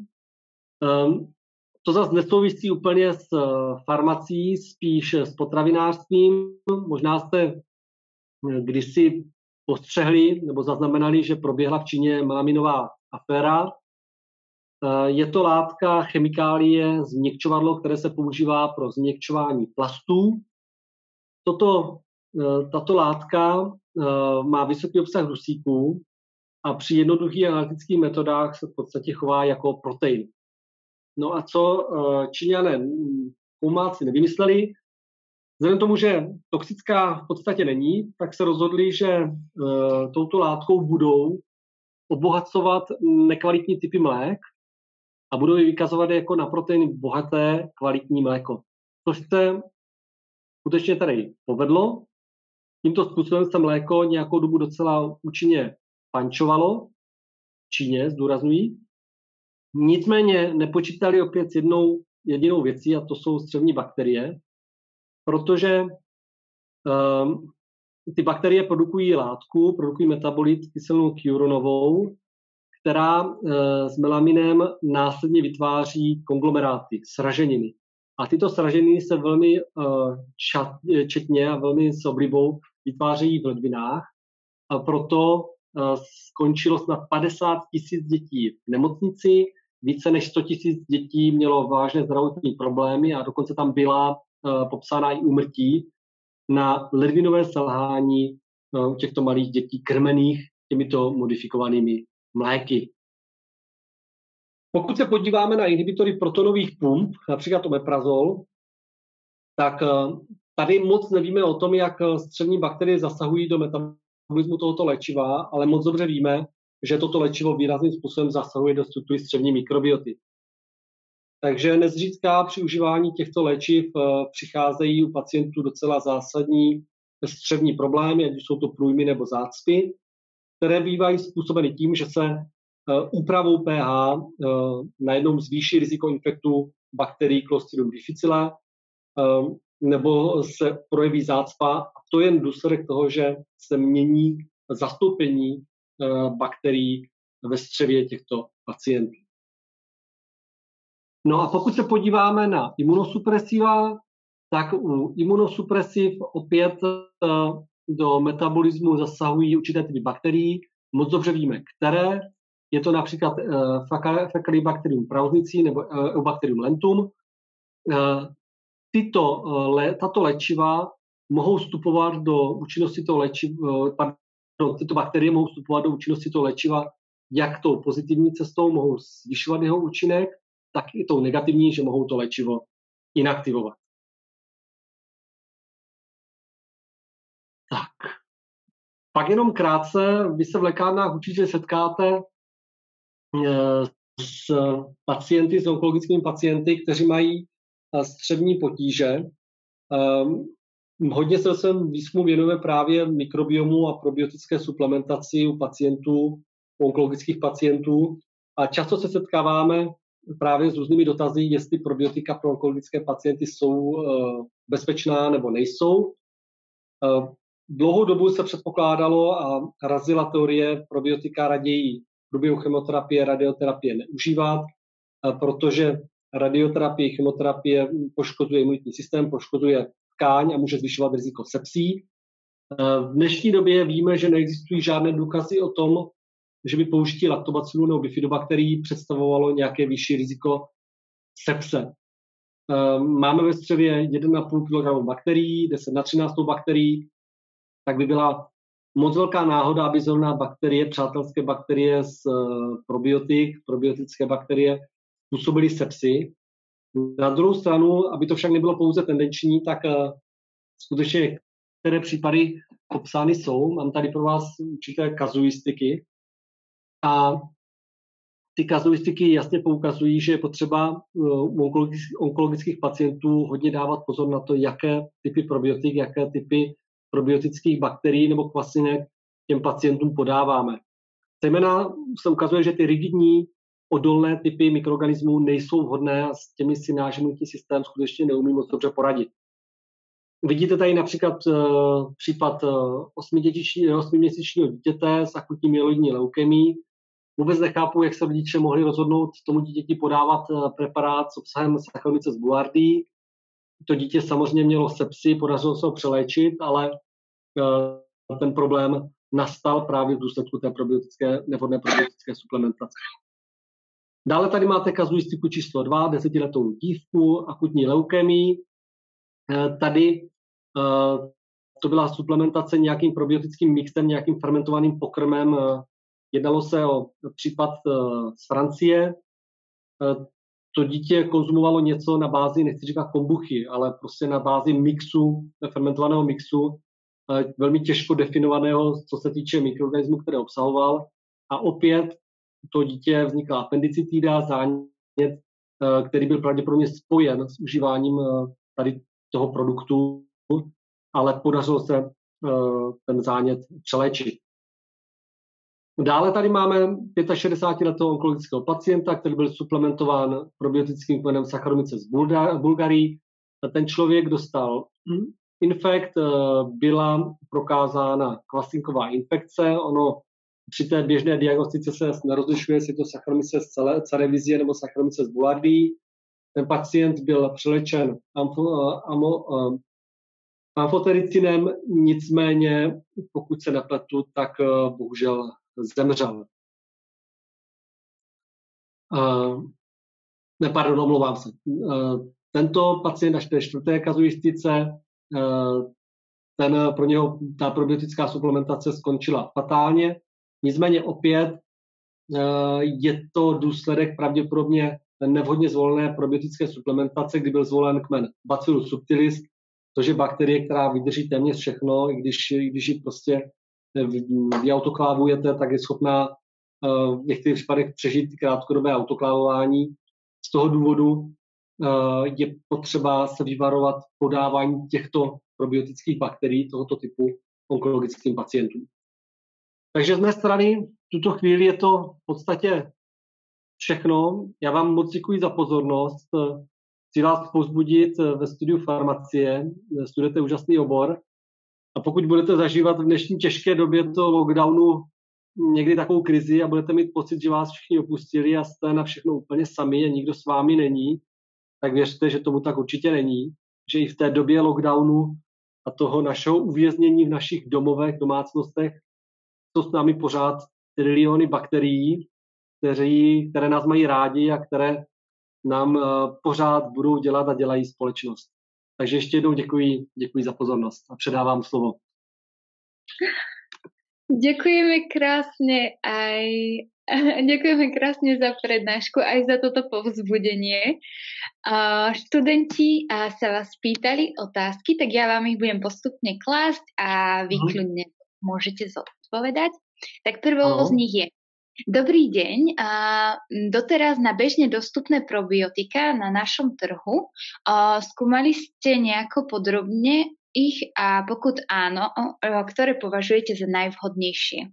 To zase nesouvisí úplně s farmací, spíš s potravinářstvím. Možná jste kdysi postřehli nebo zaznamenali, že proběhla v Číně melaminová aféra. Je to látka chemikálie změkčovadlo, které se používá pro změkčování plastů. Tato látka má vysoký obsah dusíků a při jednoduchých analytických metodách se v podstatě chová jako protein. No a co Číňané umáci nevymysleli, vzhledem tomu, že toxická v podstatě není, tak se rozhodli, že touto látkou budou obohacovat nekvalitní typy mlék a budou ji vykazovat jako na protein bohaté kvalitní mléko. Což se skutečně tady povedlo. Tímto způsobem se mléko nějakou dobu docela účinně pančovalo, v Číně zdůrazňují. Nicméně nepočítali opět s jedinou věcí, a to jsou střevní bakterie, protože ty bakterie produkují metabolit kyselinu kjuronovou, která s melaminem následně vytváří konglomeráty, sraženiny. A tyto sraženiny se velmi četně a velmi s oblibou vytvářejí v ledvinách. A proto skončilo snad 50 000 dětí v nemocnici, více než 100 000 dětí mělo vážné zdravotní problémy a dokonce tam byla popsána i úmrtí na ledvinové selhání těchto malých dětí krmených těmito modifikovanými mléky. Pokud se podíváme na inhibitory protonových pump, například omeprazol, tak tady moc nevíme o tom, jak střevní bakterie zasahují do metabolismu tohoto léčiva, ale moc dobře víme, že toto léčivo výrazným způsobem zasahuje do struktury střevní mikrobioty. Takže nezřídka při užívání těchto léčiv přicházejí u pacientů docela zásadní střevní problémy, ať už jsou to průjmy nebo zácpy, které bývají způsobeny tím, že se úpravou pH najednou zvýší riziko infektu bakterií Clostridium difficile nebo se projeví zácpa. A to je jen důsledek toho, že se mění zastoupení bakterií ve střevě těchto pacientů. No a pokud se podíváme na imunosupresiva, tak u imunosupresiv opět do metabolismu zasahují určité typy bakterií. Moc dobře víme, které. Je to například Faecalibacterium prausnici nebo Eubacterium lentum. Tato léčiva mohou vstupovat do účinnosti toho léčiva, tyto bakterie mohou vstupovat do účinnosti toho léčiva jak tou pozitivní cestou, mohou zvyšovat jeho účinek, tak i tou negativní, že mohou to léčivo inaktivovat. Tak. Pak jenom krátce, vy se v lékárnách určitě setkáte s pacienty, s onkologickými pacienty, kteří mají střevní potíže. Hodně se ve svém výzkumu věnujeme právě mikrobiomu a probiotické suplementaci u pacientů, u onkologických pacientů. A často se setkáváme právě s různými dotazy, jestli probiotika pro onkologické pacienty jsou bezpečná nebo nejsou. Dlouhou dobu se předpokládalo a razila teorie probiotika raději v průběhu chemoterapie, radioterapie neužívat, protože radioterapie, chemoterapie poškozuje imunitní systém, poškozuje tkáň a může zvyšovat riziko sepsí. V dnešní době víme, že neexistují žádné důkazy o tom, že by použití laktobacillů nebo bifidobakterií představovalo nějaké vyšší riziko sepse. Máme ve střevě 1,5 kg bakterií, 10 na 13 bakterií, tak by byla moc velká náhoda, aby zrovna bakterie, přátelské bakterie z probiotické bakterie způsobily sepsi. Na druhou stranu, aby to však nebylo pouze tendenční, tak skutečně některé případy popsány jsou. Mám tady pro vás určité kazuistiky. A ty kazuistiky jasně poukazují, že je potřeba u onkologických pacientů hodně dávat pozor na to, jaké typy probiotik, jaké typy probiotických bakterií nebo kvasinek těm pacientům podáváme. Zejména se ukazuje, že ty rigidní odolné typy mikroorganismů nejsou vhodné a s těmi si náš imunitní systém skutečně neumí moc dobře poradit. Vidíte tady například případ 8měsíčního dítěte s akutní myeloidní leukemií. Vůbec nechápu, jak se rodiče mohli rozhodnout tomu dítěti podávat preparát s obsahem Saccharomyces boulardii. To dítě samozřejmě mělo sepsi, podařilo se ho přeléčit, ale ten problém nastal právě v důsledku té nevhodné probiotické suplementace. Dále tady máte kazuistiku číslo 2, 10letou dívku, akutní leukémii. Tady to byla suplementace nějakým probiotickým mixem, nějakým fermentovaným pokrmem. Jednalo se o případ z Francie. To dítě konzumovalo něco na bázi, nechci říkat kombuchy, ale prostě na bázi mixu, fermentovaného mixu, velmi těžko definovaného, co se týče mikroorganismů, které obsahoval. A opět to dítě vznikla appendicitída, zánět, který byl pravděpodobně spojen s užíváním tady toho produktu, ale podařilo se ten zánět přeléčit. Dále tady máme 65letého onkologického pacienta, který byl suplementován probiotickým kmenem Saccharomyces bulgarii. Ten člověk dostal infekt, byla prokázána kvasinková infekce. Ono při té běžné diagnostice se nerozlišuje, jestli to Saccharomyces cerevisiae nebo Saccharomyces boulardii. Ten pacient byl přelečen amfotericinem, nicméně, pokud se nepletu, tak bohužel zemřel. Omlouvám se. Tento pacient až té čtvrté kazuistice, pro něho ta probiotická suplementace skončila fatálně. Nicméně opět je to důsledek pravděpodobně nevhodně zvolené probiotické suplementace, kdy byl zvolen kmen Bacillus subtilis, což je bakterie, která vydrží téměř všechno, i když ji prostě vyautoklavujete, tak je schopná v některých případech přežít krátkodobé autoklavování. Z toho důvodu je potřeba se vyvarovat podávání těchto probiotických bakterií tohoto typu onkologickým pacientům. Takže z mé strany v tuto chvíli je to v podstatě všechno. Já vám moc děkuji za pozornost. Chci vás povzbudit ve studiu farmacie. Studujete úžasný obor. A pokud budete zažívat v dnešní těžké době to lockdownu někdy takovou krizi a budete mít pocit, že vás všichni opustili a jste na všechno úplně sami a nikdo s vámi není, tak věřte, že tomu tak určitě není. Že i v té době lockdownu a toho našeho uvěznění v našich domovech, domácnostech, to s námi pořád triliony bakterií, které nás mají rádi a které nám pořád budou dělat a dělají společnost. Takže ještě jednou děkuji za pozornost a předávám slovo. Ďakujeme krásne za prednášku aj za toto povzbudenie. Študenti sa vás pýtali otázky, tak ja vám ich budem postupne klásť a vy kľudne môžete zodpovedať. Tak prvou z nich je: Dobrý deň, doteraz na bežne dostupné probiotika na našom trhu skúmali ste nejako podrobne ich a pokud áno, ktoré považujete za najvhodnejšie?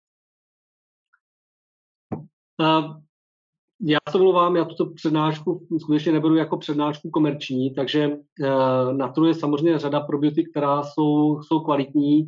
Já se omlouvám, já tuto přednášku skutečně neberu jako přednášku komerční, takže na trhu je samozřejmě řada probiotik, která jsou kvalitní.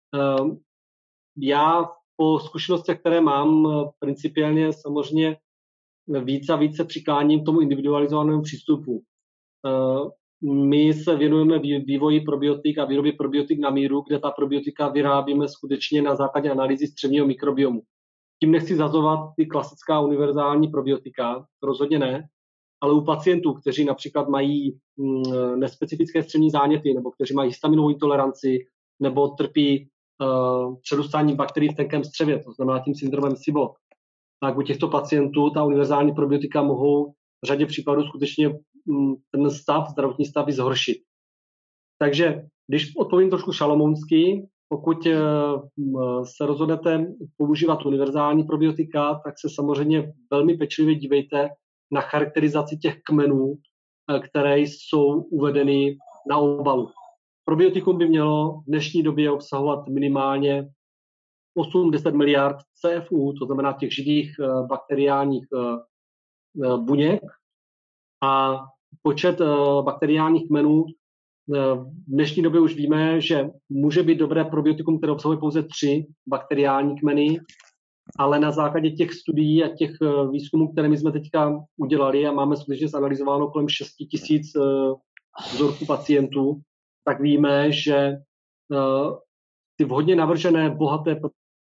Já po zkušenostech, které mám, principiálně samozřejmě více a více přikláním tomu individualizovanému přístupu. My se věnujeme vývoji probiotik a výrobě probiotik na míru, kde ta probiotika vyrábíme skutečně na základě analýzy střevního mikrobiomu. Tím nechci zazovat ty klasická univerzální probiotika, rozhodně ne, ale u pacientů, kteří například mají nespecifické střevní záněty, nebo kteří mají histaminovou intoleranci, nebo trpí předůstáním bakterií v tenkém střevě, to znamená tím syndromem SIBO, tak u těchto pacientů ta univerzální probiotika mohou v řadě případů skutečně ten zdravotní stav zhoršit. Takže když odpovím trošku šalomounsky, pokud se rozhodnete používat univerzální probiotika, tak se samozřejmě velmi pečlivě dívejte na charakterizaci těch kmenů, které jsou uvedeny na obalu. Probiotikum by mělo v dnešní době obsahovat minimálně 8-10 miliard CFU, to znamená těch živých bakteriálních buněk, a počet bakteriálních kmenů. V dnešní době už víme, že může být dobré probiotikum, které obsahuje pouze 3 bakteriální kmeny, ale na základě těch studií a těch výzkumů, které my jsme teďka udělali a máme skutečně zanalyzováno kolem 6 000 vzorků pacientů, tak víme, že ty vhodně navržené bohaté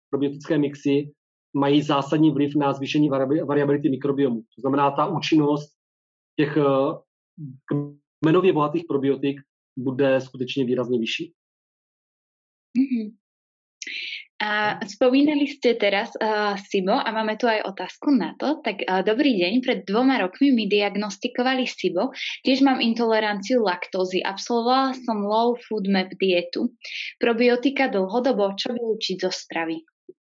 probiotické mixy mají zásadní vliv na zvýšení variability mikrobiomu. To znamená, ta účinnost těch kmenově bohatých probiotik bude skutečně výrazně vyšší. Mm-hmm. A spomínali ste teraz SIBO a máme tu aj otázku na to. Tak dobrý deň, pred 2 rokmi mi diagnostikovali SIBO, tiež mám intoleranciu laktózy, absolvovala som low food map dietu. Probiotika dlhodobo, čo vylúčiť zo stravy?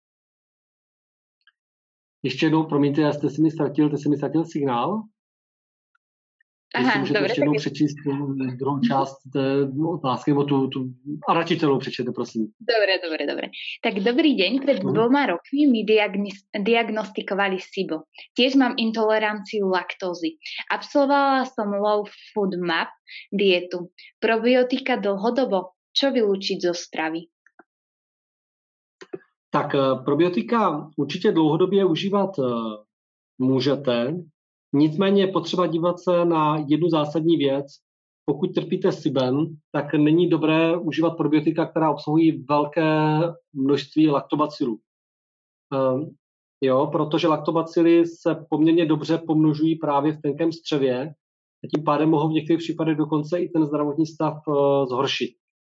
Ještě jednou, promiňte, jste si mi ztratil signál. Aha, můžete ještě jednou přečíst druhou část té otázky, nebo a radši celou přečtěte, prosím. Dobre. Tak dobrý deň, pred 2 rokmi mi diagnostikovali SIBO. Tiež mám intoleranciu laktózy. Absolvovala som low food map dietu. Probiotika dlhodobo, čo vylúčiť zo stravy? Tak probiotika určitě dlouhodobě užívat můžete, nicméně je potřeba dívat se na jednu zásadní věc. Pokud trpíte SIBem, tak není dobré užívat probiotika, která obsahují velké množství laktobacilů. Protože laktobacily se poměrně dobře pomnožují právě v tenkém střevě a tím pádem mohou v některých případech dokonce i ten zdravotní stav zhoršit.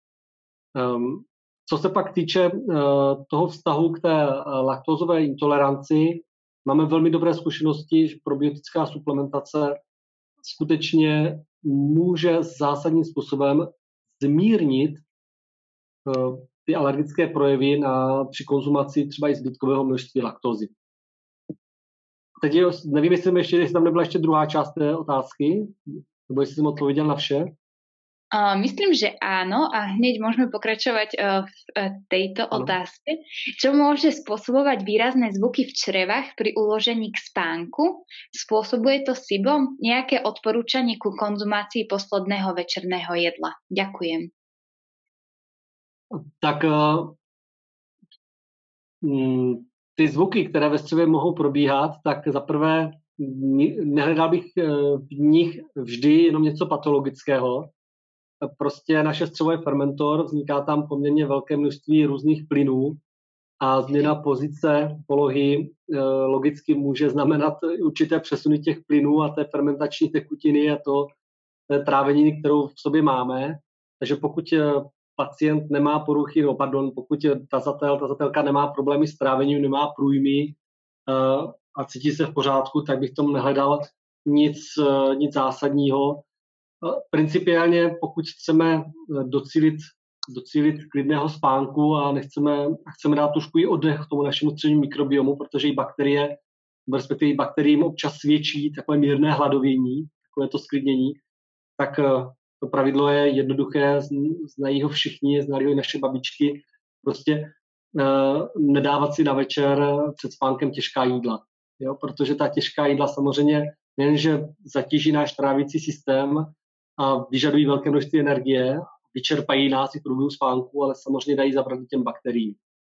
Co se pak týče toho vztahu k té laktózové intoleranci, máme velmi dobré zkušenosti, že probiotická suplementace skutečně může zásadním způsobem zmírnit ty alergické projevy při konzumaci třeba i zbytkového množství laktózy. Teď nevím, jestli tam nebyla ještě druhá část té otázky, nebo jestli jsem odpověděl na vše. Myslím, že áno a hneď môžeme pokračovať v tejto otázke. Čo môže spôsobovať výrazné zvuky v črevách pri uložení k spánku? Spôsobuje to SIBO? Nejaké odporúčanie ku konzumácii posledného večerného jedla? Ďakujem. Tak ty zvuky, které ve střevě mohou probíhat, tak zaprvé nehledal bych v nich vždy jenom něco patologického. Prostě naše střevo je fermentor, vzniká tam poměrně velké množství různých plynů a změna pozice, polohy logicky může znamenat určité přesuny těch plynů a té fermentační tekutiny a té tráveniny, kterou v sobě máme. Takže pokud pacient nemá poruchy, pokud tazatelka nemá problémy s trávením, nemá průjmy a cítí se v pořádku, tak bych tomu nehledal nic zásadního. Principiálně, pokud chceme docílit klidného spánku a chceme dát trošku i oddech tomu našemu střednímu mikrobiomu, protože i bakterie, respektive i bakteriím občas svědčí takové mírné hladovění, takové to sklidnění, tak to pravidlo je jednoduché, znají ho všichni, znali ho i naše babičky, prostě nedávat si na večer před spánkem těžká jídla, protože ta těžká jídla samozřejmě nejenže zatíží náš trávicí systém, a vyžadují velké množství energie, vyčerpají nás i v průběhu spánku, ale samozřejmě dají zabrat těm bakteriím.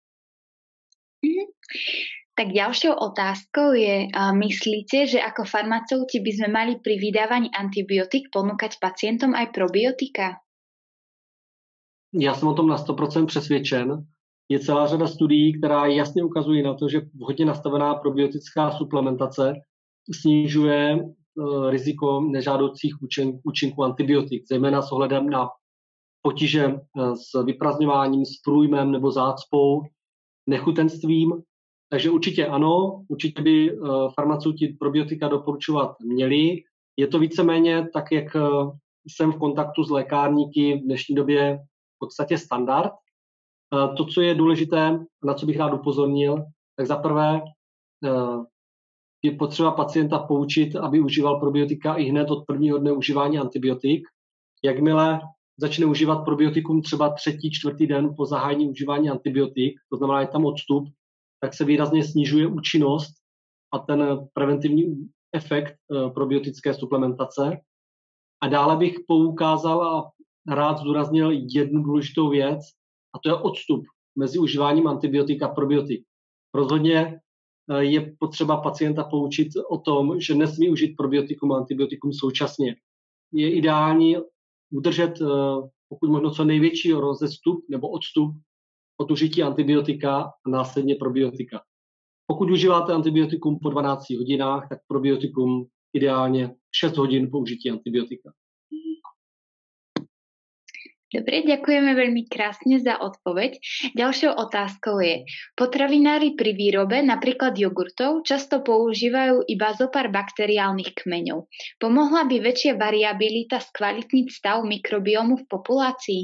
Tak ďalšou otázkou je, myslíte, že ako farmaceuti by sme mali pri vydávaní antibiotík ponúkať pacientom aj probiotika? Já jsem o tom na 100% přesvědčen. Je celá řada studií, která jasně ukazují na to, že vhodně nastavená probiotická suplementace snižuje riziko nežádoucích účinků antibiotik, zejména s ohledem na potíže s vyprazňováním, s průjmem nebo zácpou, nechutenstvím. Takže určitě ano, určitě by farmaceuti probiotika doporučovat měli. Je to víceméně tak, jak jsem v kontaktu s lékárníky v dnešní době v podstatě standard. To, co je důležité, na co bych rád upozornil, tak za prvé je potřeba pacienta poučit, aby užíval probiotika i hned od prvního dne užívání antibiotik. Jakmile začne užívat probiotikum třeba 3., 4. den po zahájení užívání antibiotik, to znamená, je tam odstup, tak se výrazně snižuje účinnost a ten preventivní efekt probiotické suplementace. A dále bych poukázal a rád zdůraznil jednu důležitou věc, a to je odstup mezi užíváním antibiotik a probiotik. Rozhodně je potřeba pacienta poučit o tom, že nesmí užít probiotikum a antibiotikum současně. Je ideální udržet pokud možno co největší rozestup nebo odstup od užití antibiotika a následně probiotika. Pokud užíváte antibiotikum po 12 hodinách, tak probiotikum ideálně 6 hodin po užití antibiotika. Dobre, ďakujeme veľmi krásne za odpoveď. Ďalšou otázkou je, potravinári pri výrobe napríklad jogurtov často používajú iba zopár bakteriálnych kmeňov. Pomohla by väčšia variabilita skvalitniť stav mikrobiomu v populácii?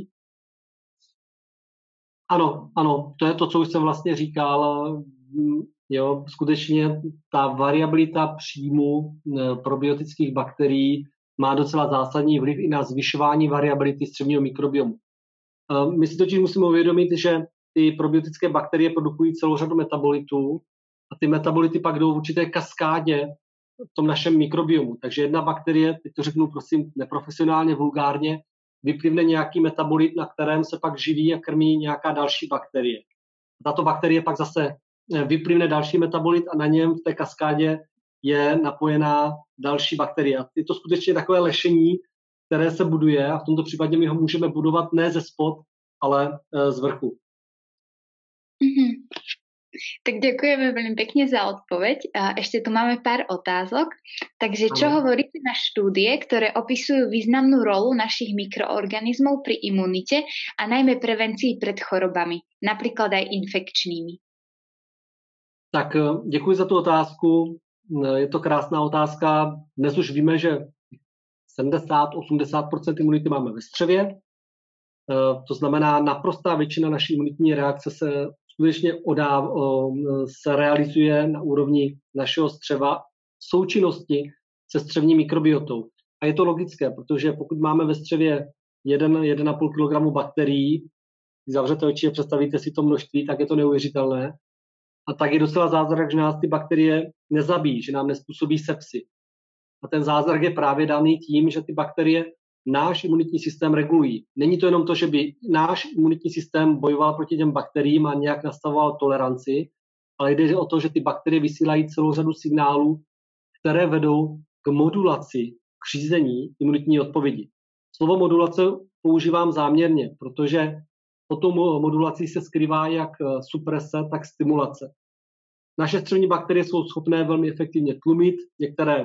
Ano, to je to, co už jsem vlastně říkal. Jo, skutečně ta variabilita příjmu probiotických bakterií má docela zásadní vliv i na zvyšování variability střevního mikrobiomu. My si totiž musíme uvědomit, že ty probiotické bakterie produkují celou řadu metabolitů a ty metabolity pak jdou v určité kaskádě v tom našem mikrobiomu. Takže jedna bakterie, teď to řeknu prosím neprofesionálně, vulgárně, vyplivne nějaký metabolit, na kterém se pak živí a krmí nějaká další bakterie. Tato bakterie pak zase vyplivne další metabolit a na něm v té kaskádě je napojená další bakterie. A je to skutečně takové lešení, které se buduje a v tomto případě my ho můžeme budovat ne ze spod, ale z vrchu. Mm-hmm. Tak ďakujeme veľmi pekne za odpoveď. Ešte tu máme pár otázok. Takže čo hovoríte na štúdie, ktoré opisujú významnú rolu našich mikroorganizmov pri imunite a najmä prevencii pred chorobami, napríklad aj infekčnými? Tak děkuji za tu otázku. Je to krásná otázka. Dnes už víme, že 70-80% imunity máme ve střevě. To znamená, naprostá většina naší imunitní reakce se skutečně se realizuje na úrovni našeho střeva v součinnosti se střevní mikrobiotou. A je to logické, protože pokud máme ve střevě 1,5 kg bakterií, když zavřete oči a představíte si to množství, tak je to neuvěřitelné. A tak je docela zázrak, že nás ty bakterie nezabíjí, že nám nespůsobí sepsi. A ten zázrak je právě daný tím, že ty bakterie náš imunitní systém regulují. Není to jenom to, že by náš imunitní systém bojoval proti těm bakteriím a nějak nastavoval toleranci, ale jde o to, že ty bakterie vysílají celou řadu signálů, které vedou k modulaci, k řízení imunitní odpovědi. Slovo modulace používám záměrně, protože pod tou modulací se skrývá jak suprese, tak stimulace. Naše střevní bakterie jsou schopné velmi efektivně tlumit některé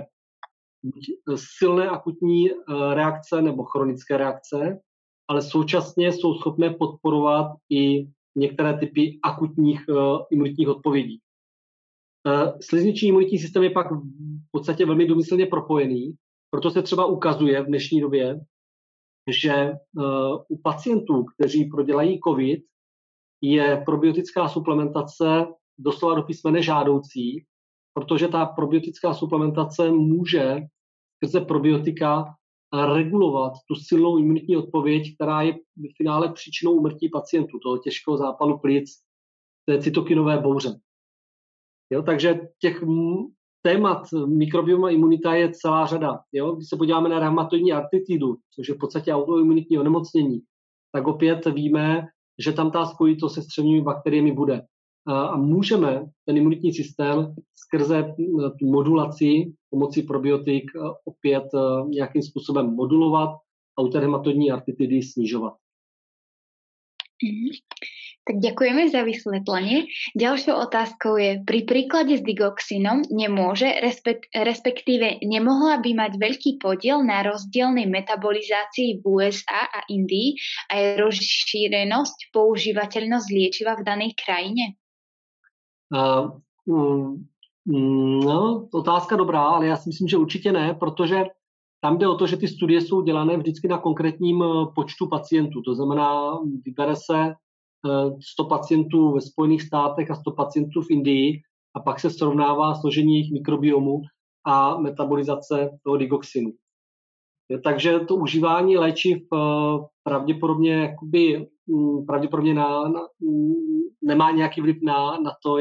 silné akutní reakce nebo chronické reakce, ale současně jsou schopné podporovat i některé typy akutních imunitních odpovědí. Slizniční imunitní systém je pak v podstatě velmi domyslně propojený, proto se třeba ukazuje v dnešní době, že u pacientů, kteří prodělají COVID, je probiotická suplementace doslova do písmene žádoucí, protože ta probiotická suplementace může skrze probiotika regulovat tu silnou imunitní odpověď, která je v finále příčinou úmrtí pacientů, toho těžkého zápalu plic, té cytokinové bouře. Jo, takže těch témat mikrobiom a imunita je celá řada. Jo? Když se podíváme na reumatoidní artritidu, což je v podstatě autoimunitní onemocnění, tak opět víme, že tam ta spojitost se střevními bakteriemi bude. A můžeme ten imunitní systém skrze tu modulaci pomocí probiotik opět nějakým způsobem modulovat a u té reumatoidní artritidy snižovat. Tak ďakujeme za vysvetlenie. Ďalšou otázkou je, pri príklade s digoxinom nemôže, respektíve nemohla by mať veľký podiel na rozdielnej metabolizácii v USA a Indii a je rozšírenosť, používateľnosť liečiva v danej krajine? No, otázka dobrá, ale já si myslím, že určitě ne, protože tam jde o to, že ty studie jsou dělané vždycky na konkrétním počtu pacientů. To znamená, vybere se 100 pacientů ve Spojených státech a 100 pacientů v Indii a pak se srovnává složení jejich mikrobiomu a metabolizace toho digoxinu. Takže to užívání léčiv pravděpodobně nemá nějaký vliv na to,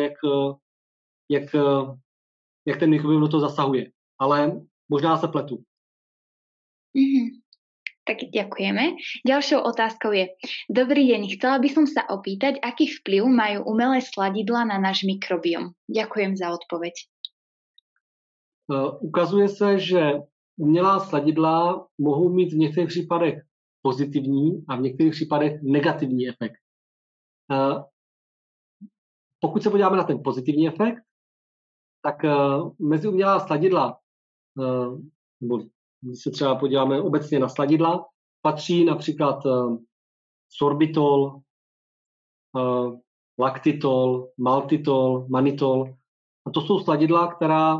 jak ten mikrobiom do toho zasahuje. Ale možná se pletu. Tak ďakujeme. Ďalšou otázkou je, dobrý deň, chcela by som sa opýtať, aký vplyv majú umelé sladidlá na náš mikrobiom. Ďakujem za odpoveď. Ukazuje se, že umělá sladidla mohou mít v některých případech pozitivní a v některých případech negativní efekt. Pokud se podíváme na ten pozitivní efekt, tak mezi umělá sladidla, nebo když se třeba podíváme obecně na sladidla, patří například sorbitol, laktitol, maltitol, manitol. A to jsou sladidla, která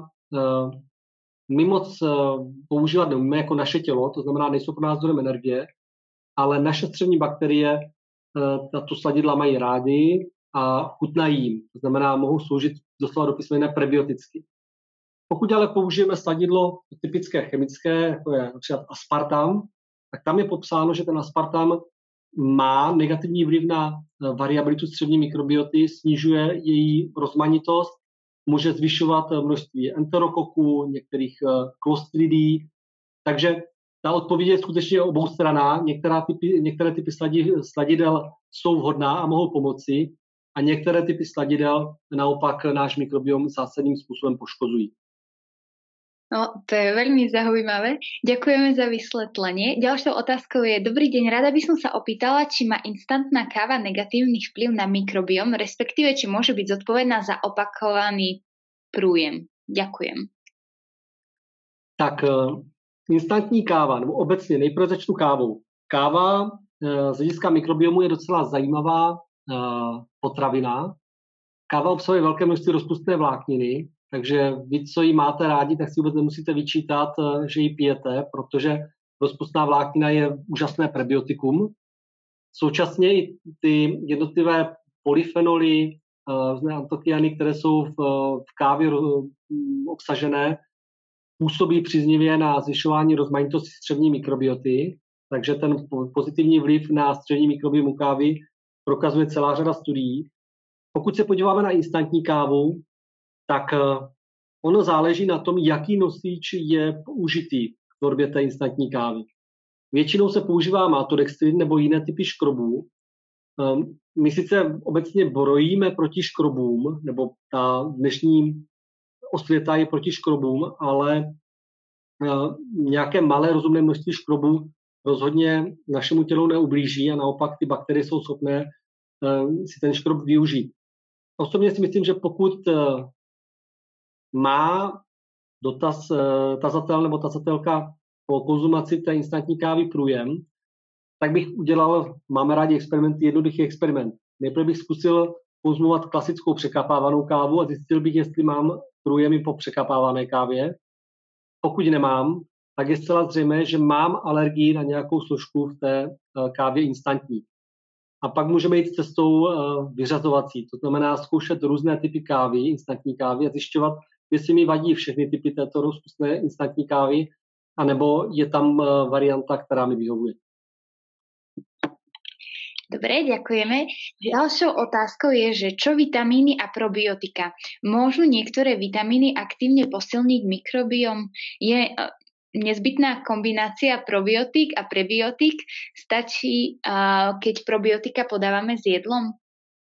my moc používat neumíme jako naše tělo, to znamená, nejsou pro nás zdrojem energie, ale naše střevní bakterie tato sladidla mají rádi a chutnají jim. To znamená, mohou sloužit doslova do písmene prebioticky. Pokud ale použijeme sladidlo typické chemické, jako je například aspartam, tak tam je popsáno, že ten aspartam má negativní vliv na variabilitu střevní mikrobioty, snižuje její rozmanitost, může zvyšovat množství enterokoků, některých klostridí. Takže ta odpověď je skutečně oboustranná. Některé typy sladidel jsou vhodná a mohou pomoci a některé typy sladidel naopak náš mikrobiom zásadním způsobem poškozují. No, to je veľmi zaujímavé. Ďakujeme za vysvetlenie. Ďalšou otázkou je, dobrý deň, rada by som sa opýtala, či má instantná káva negatívny vplyv na mikrobióm, respektíve, či môže byť zodpovedná za opakovaný průjem. Ďakujem. Tak instantní káva, nebo obecně nejprve začnu kávou. Káva z hlediska mikrobiomu je docela zajímavá potravina. Káva obsahuje velké množství rozpustné vlákniny, takže vy, co ji máte rádi, tak si vůbec nemusíte vyčítat, že ji pijete, protože rozpustná vláknina je úžasné prebiotikum. Současně i ty jednotlivé polyfenoly, antokyany, které jsou v kávě obsažené, působí příznivě na zvyšování rozmanitosti střevní mikrobioty, takže ten pozitivní vliv na střevní mikrobiom u kávy prokazuje celá řada studií. Pokud se podíváme na instantní kávu, tak ono záleží na tom, jaký nosič je použitý k tvorbě té instantní kávy. Většinou se používá maltodextrin nebo jiné typy škrobů. My sice obecně brojíme proti škrobům, nebo ta dnešní osvěta je proti škrobům, ale nějaké malé rozumné množství škrobů rozhodně našemu tělu neublíží a naopak ty bakterie jsou schopné si ten škrob využít. Osobně si myslím, že pokud má tazatel nebo tazatelka po konzumaci té instantní kávy průjem, tak bych udělal, máme rádi experimenty, jednoduchý experiment. Nejprve bych zkusil konzumovat klasickou překapávanou kávu a zjistil bych, jestli mám průjemy po překapávané kávě. Pokud nemám, tak je zcela zřejmé, že mám alergii na nějakou složku v té kávě instantní. A pak můžeme jít cestou vyřazovací, to znamená zkoušet různé typy kávy, instantní kávy a zjišťovat, jestli mi vadí všechny typy této rozpustné instantní kávy, anebo je tam varianta, která mi vyhovuje. Dobre, ďakujeme. Ďalšou otázkou je, že čo vitamíny a probiotika? Môžu niektoré vitamíny aktívne posilniť mikrobióm? Je nezbytná kombinácia probiotik a prebiotik? Stačí, keď probiotika podávame s jedlom?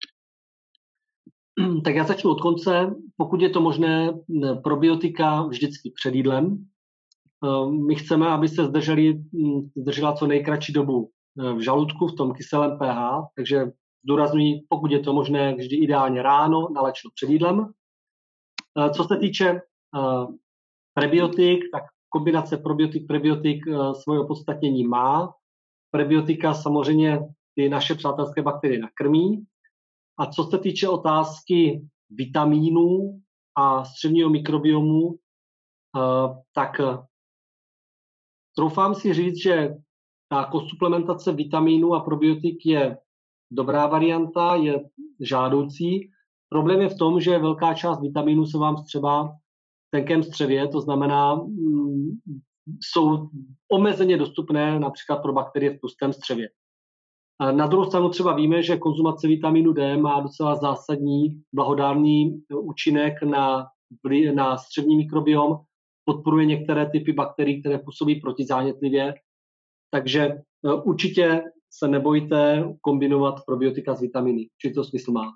Tak já začnu od konce. Pokud je to možné, probiotika vždycky před jídlem. My chceme, aby se zdržela co nejkratší dobu v žaludku, v tom kyselém pH, takže zdůrazňuji, pokud je to možné, vždy ideálně ráno, nalečno před jídlem. Co se týče prebiotik, tak kombinace probiotik svoje opodstatnění má. Prebiotika samozřejmě ty naše přátelské bakterie nakrmí. A co se týče otázky vitamínů a střevního mikrobiomu, tak troufám si říct, že ta suplementace vitamínů a probiotik je dobrá varianta, je žádoucí. Problém je v tom, že velká část vitamínů se vám vstřebá v tenkém střevě, to znamená, jsou omezeně dostupné například pro bakterie v tlustém střevě. Na druhou stranu třeba víme, že konzumace vitamínu D má docela zásadní blahodárný účinek na střevní mikrobiom, podporuje některé typy bakterií, které působí protizánětlivě, takže určitě se nebojte kombinovat probiotika s vitamíny, či to smysl má.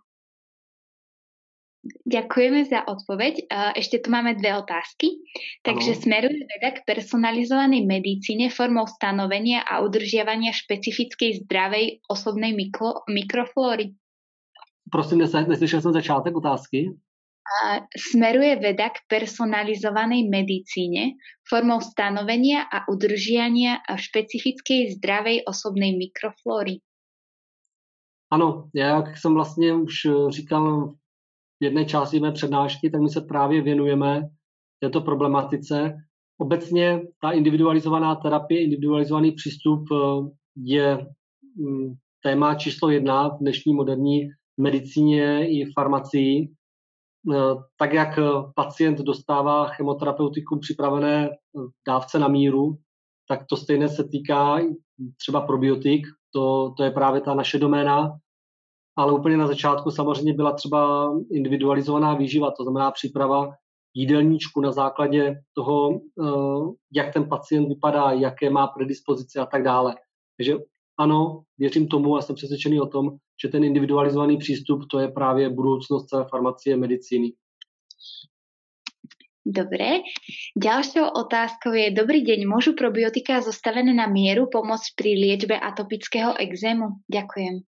Ďakujeme za odpoveď. Ešte tu máme dve otázky. Takže smeruje veda k personalizovanej medicíne formou stanovenia a udržiavania špecifickej zdravej osobnej mikroflóry? Prosím, neslyšel jsem začátek otázky. Smeruje veda k personalizovanej medicíne formou stanovenia a udržiania špecifickej zdravej osobnej mikroflóry? Ano, jak jsem vlastně už říkal v jedné části mé přednášky, tak my se právě věnujeme této problematice. Obecně ta individualizovaná terapie, individualizovaný přístup je téma číslo 1 v dnešní moderní medicíně i farmacii. Tak jak pacient dostává chemoterapeutikum připravené v dávce na míru, tak to stejné se týká třeba probiotik, to je právě ta naše doména, ale úplně na začátku samozřejmě byla třeba individualizovaná výživa, to znamená příprava jídelníčku na základě toho, jak ten pacient vypadá, jaké má predispozice a tak dále. Takže ano, věřím tomu a jsem přesvědčený o tom, že ten individualizovaný přístup, to je právě budoucnost celé farmacie a medicíny. Dobre. Ďalšou otázkou je, dobrý deň, môžu probiotika zostavené na mieru pomôcť pri liečbe atopického ekzému? Ďakujem.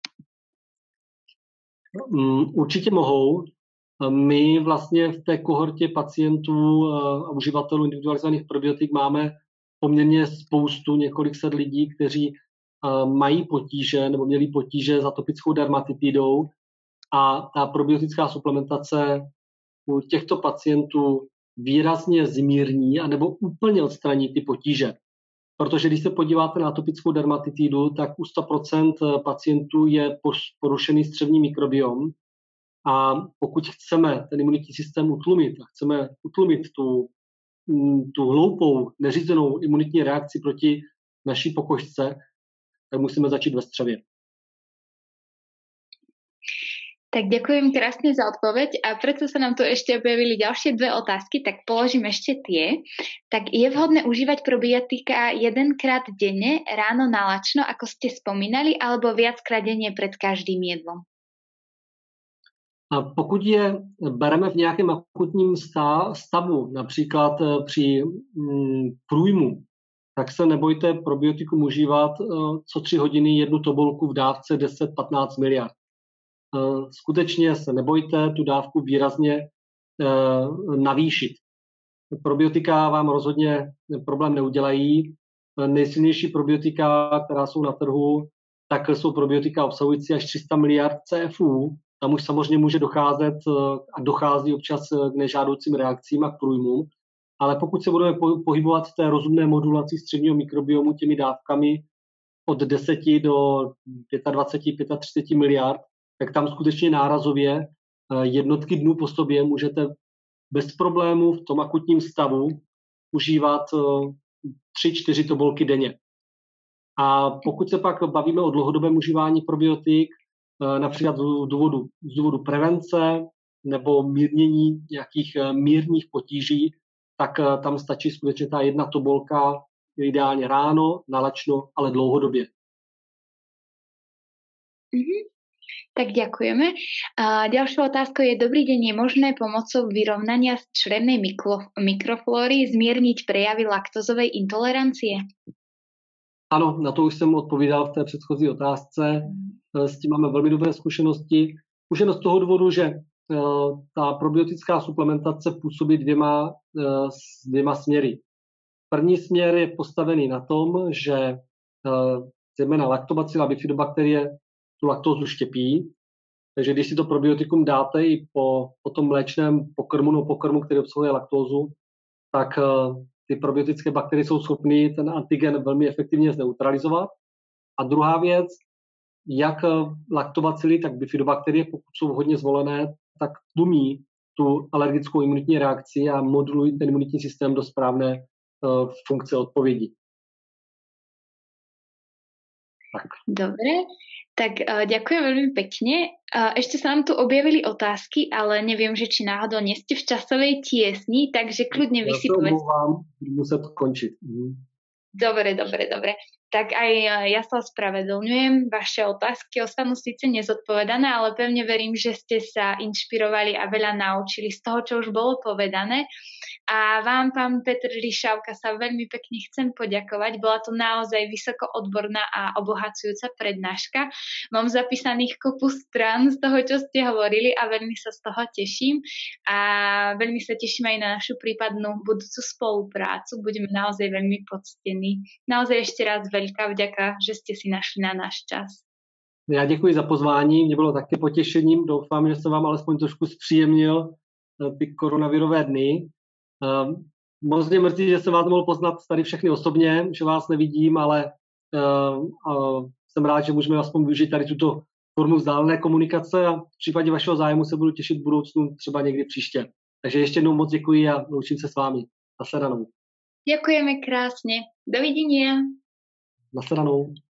Určitě mohou. My vlastně v té kohortě pacientů a uživatelů individualizovaných probiotik máme poměrně spoustu, několik set lidí, kteří mají potíže nebo měli potíže s atopickou dermatitidou a ta probiotická suplementace u těchto pacientů výrazně zmírní anebo úplně odstraní ty potíže. Protože když se podíváte na atopickou dermatitidu, tak u 100% pacientů je porušený střevní mikrobiom a pokud chceme ten imunitní systém utlumit a chceme utlumit tu hloupou, neřízenou imunitní reakci proti naší pokožce, tak musíme začít ve střevě. Tak ďakujem krásne za odpoveď a preto sa nám tu ešte objavili ďalšie 2 otázky, tak položím ešte tie. Tak je vhodné užívať probiotika 1-krát denne, ráno na lačno, ako ste spomínali, alebo viackrát denne pred každým jedlom? A pokud je bereme v nějakém akutním stavu, například při průjmu, tak se nebojte probiotikum užívat co 3 hodiny jednu tobolku v dávce 10-15 miliard. Skutečně se nebojte tu dávku výrazně navýšit. Probiotika vám rozhodně problém neudělají. Nejsilnější probiotika, která jsou na trhu, tak jsou probiotika obsahující až 300 miliard CFU. Tam už samozřejmě může docházet a dochází občas k nežádoucím reakcím a k průjmům. Ale pokud se budeme pohybovat v té rozumné modulaci střevního mikrobiomu těmi dávkami od 10 do 25, 35 miliard, tak tam skutečně nárazově jednotky dnů po sobě můžete bez problémů v tom akutním stavu užívat 3-4 tobolky denně. A pokud se pak bavíme o dlouhodobém užívání probiotik, například z důvodu prevence nebo mírnění nějakých mírných potíží, tak tam stačí skutečně ta jedna tobolka, ideálně ráno, nalačno, ale dlouhodobě. Tak ďakujeme. A ďalšou otázkou je, dobrý deň, je možné pomocou vyrovnania črevnej mikroflóry zmierniť prejavy laktozovej intolerancie? Ano, na to už jsem odpovídal v té předchozí otázce. S tím máme velmi dobré zkušenosti. Už jen z toho důvodu, že ta probiotická suplementace působí dvěma směry. První směr je postavený na tom, že zejména Lactobacilla bifidobakterie tu laktózu štěpí, takže když si to probiotikum dáte i po tom mléčném pokrmu, který obsahuje laktózu, tak ty probiotické bakterie jsou schopny ten antigen velmi efektivně zneutralizovat. A druhá věc, jak laktobacily, tak bifidobakterie, pokud jsou hodně zvolené, tak tlumí tu alergickou imunitní reakci a modulují ten imunitní systém do správné funkce odpovědi. Tak. Dobre, tak ďakujem veľmi pekne. Ešte sa nám tu objavili otázky, ale neviem, že či náhodou nie ste v časovej tiesni, takže kľudne vy si povedzte. Ja sa omlouvám, muset končiť. Dobre. tak aj ja sa ospravedlňujem. Vaše otázky ostanú síce nezodpovedané, ale pevne verím, že ste sa inšpirovali a veľa naučili z toho, čo už bolo povedané. A vám, pán Petr Ryšavka, sa veľmi pekne chcem poďakovať. Bola to naozaj vysoko odborná a obohacujúca prednáška. Mám zapísaných kopu strán z toho, čo ste hovorili a veľmi sa z toho teším. A veľmi sa teším aj na našu prípadnú budúcu spoluprácu. Budeme naozaj veľmi poctení. Naozaj ešte raz veľká vďaka, že ste si našli na náš čas. Já děkuji za pozvání, mě bylo taky potěšením, doufám, že jsem vám alespoň trošku zpříjemnil ty koronavirové dny. Moc mě mrzí, že jsem vás mohl poznat tady všechny osobně, že vás nevidím, ale jsem rád, že můžeme aspoň využít tady tuto formu vzdálené komunikace a v případě vašeho zájmu se budu těšit v budoucnu třeba někdy příště. Takže ještě jednou moc děkuji a loučím se s vámi. Nasledanou. Ďakujeme krásne. Dovidenia. Nasledanou.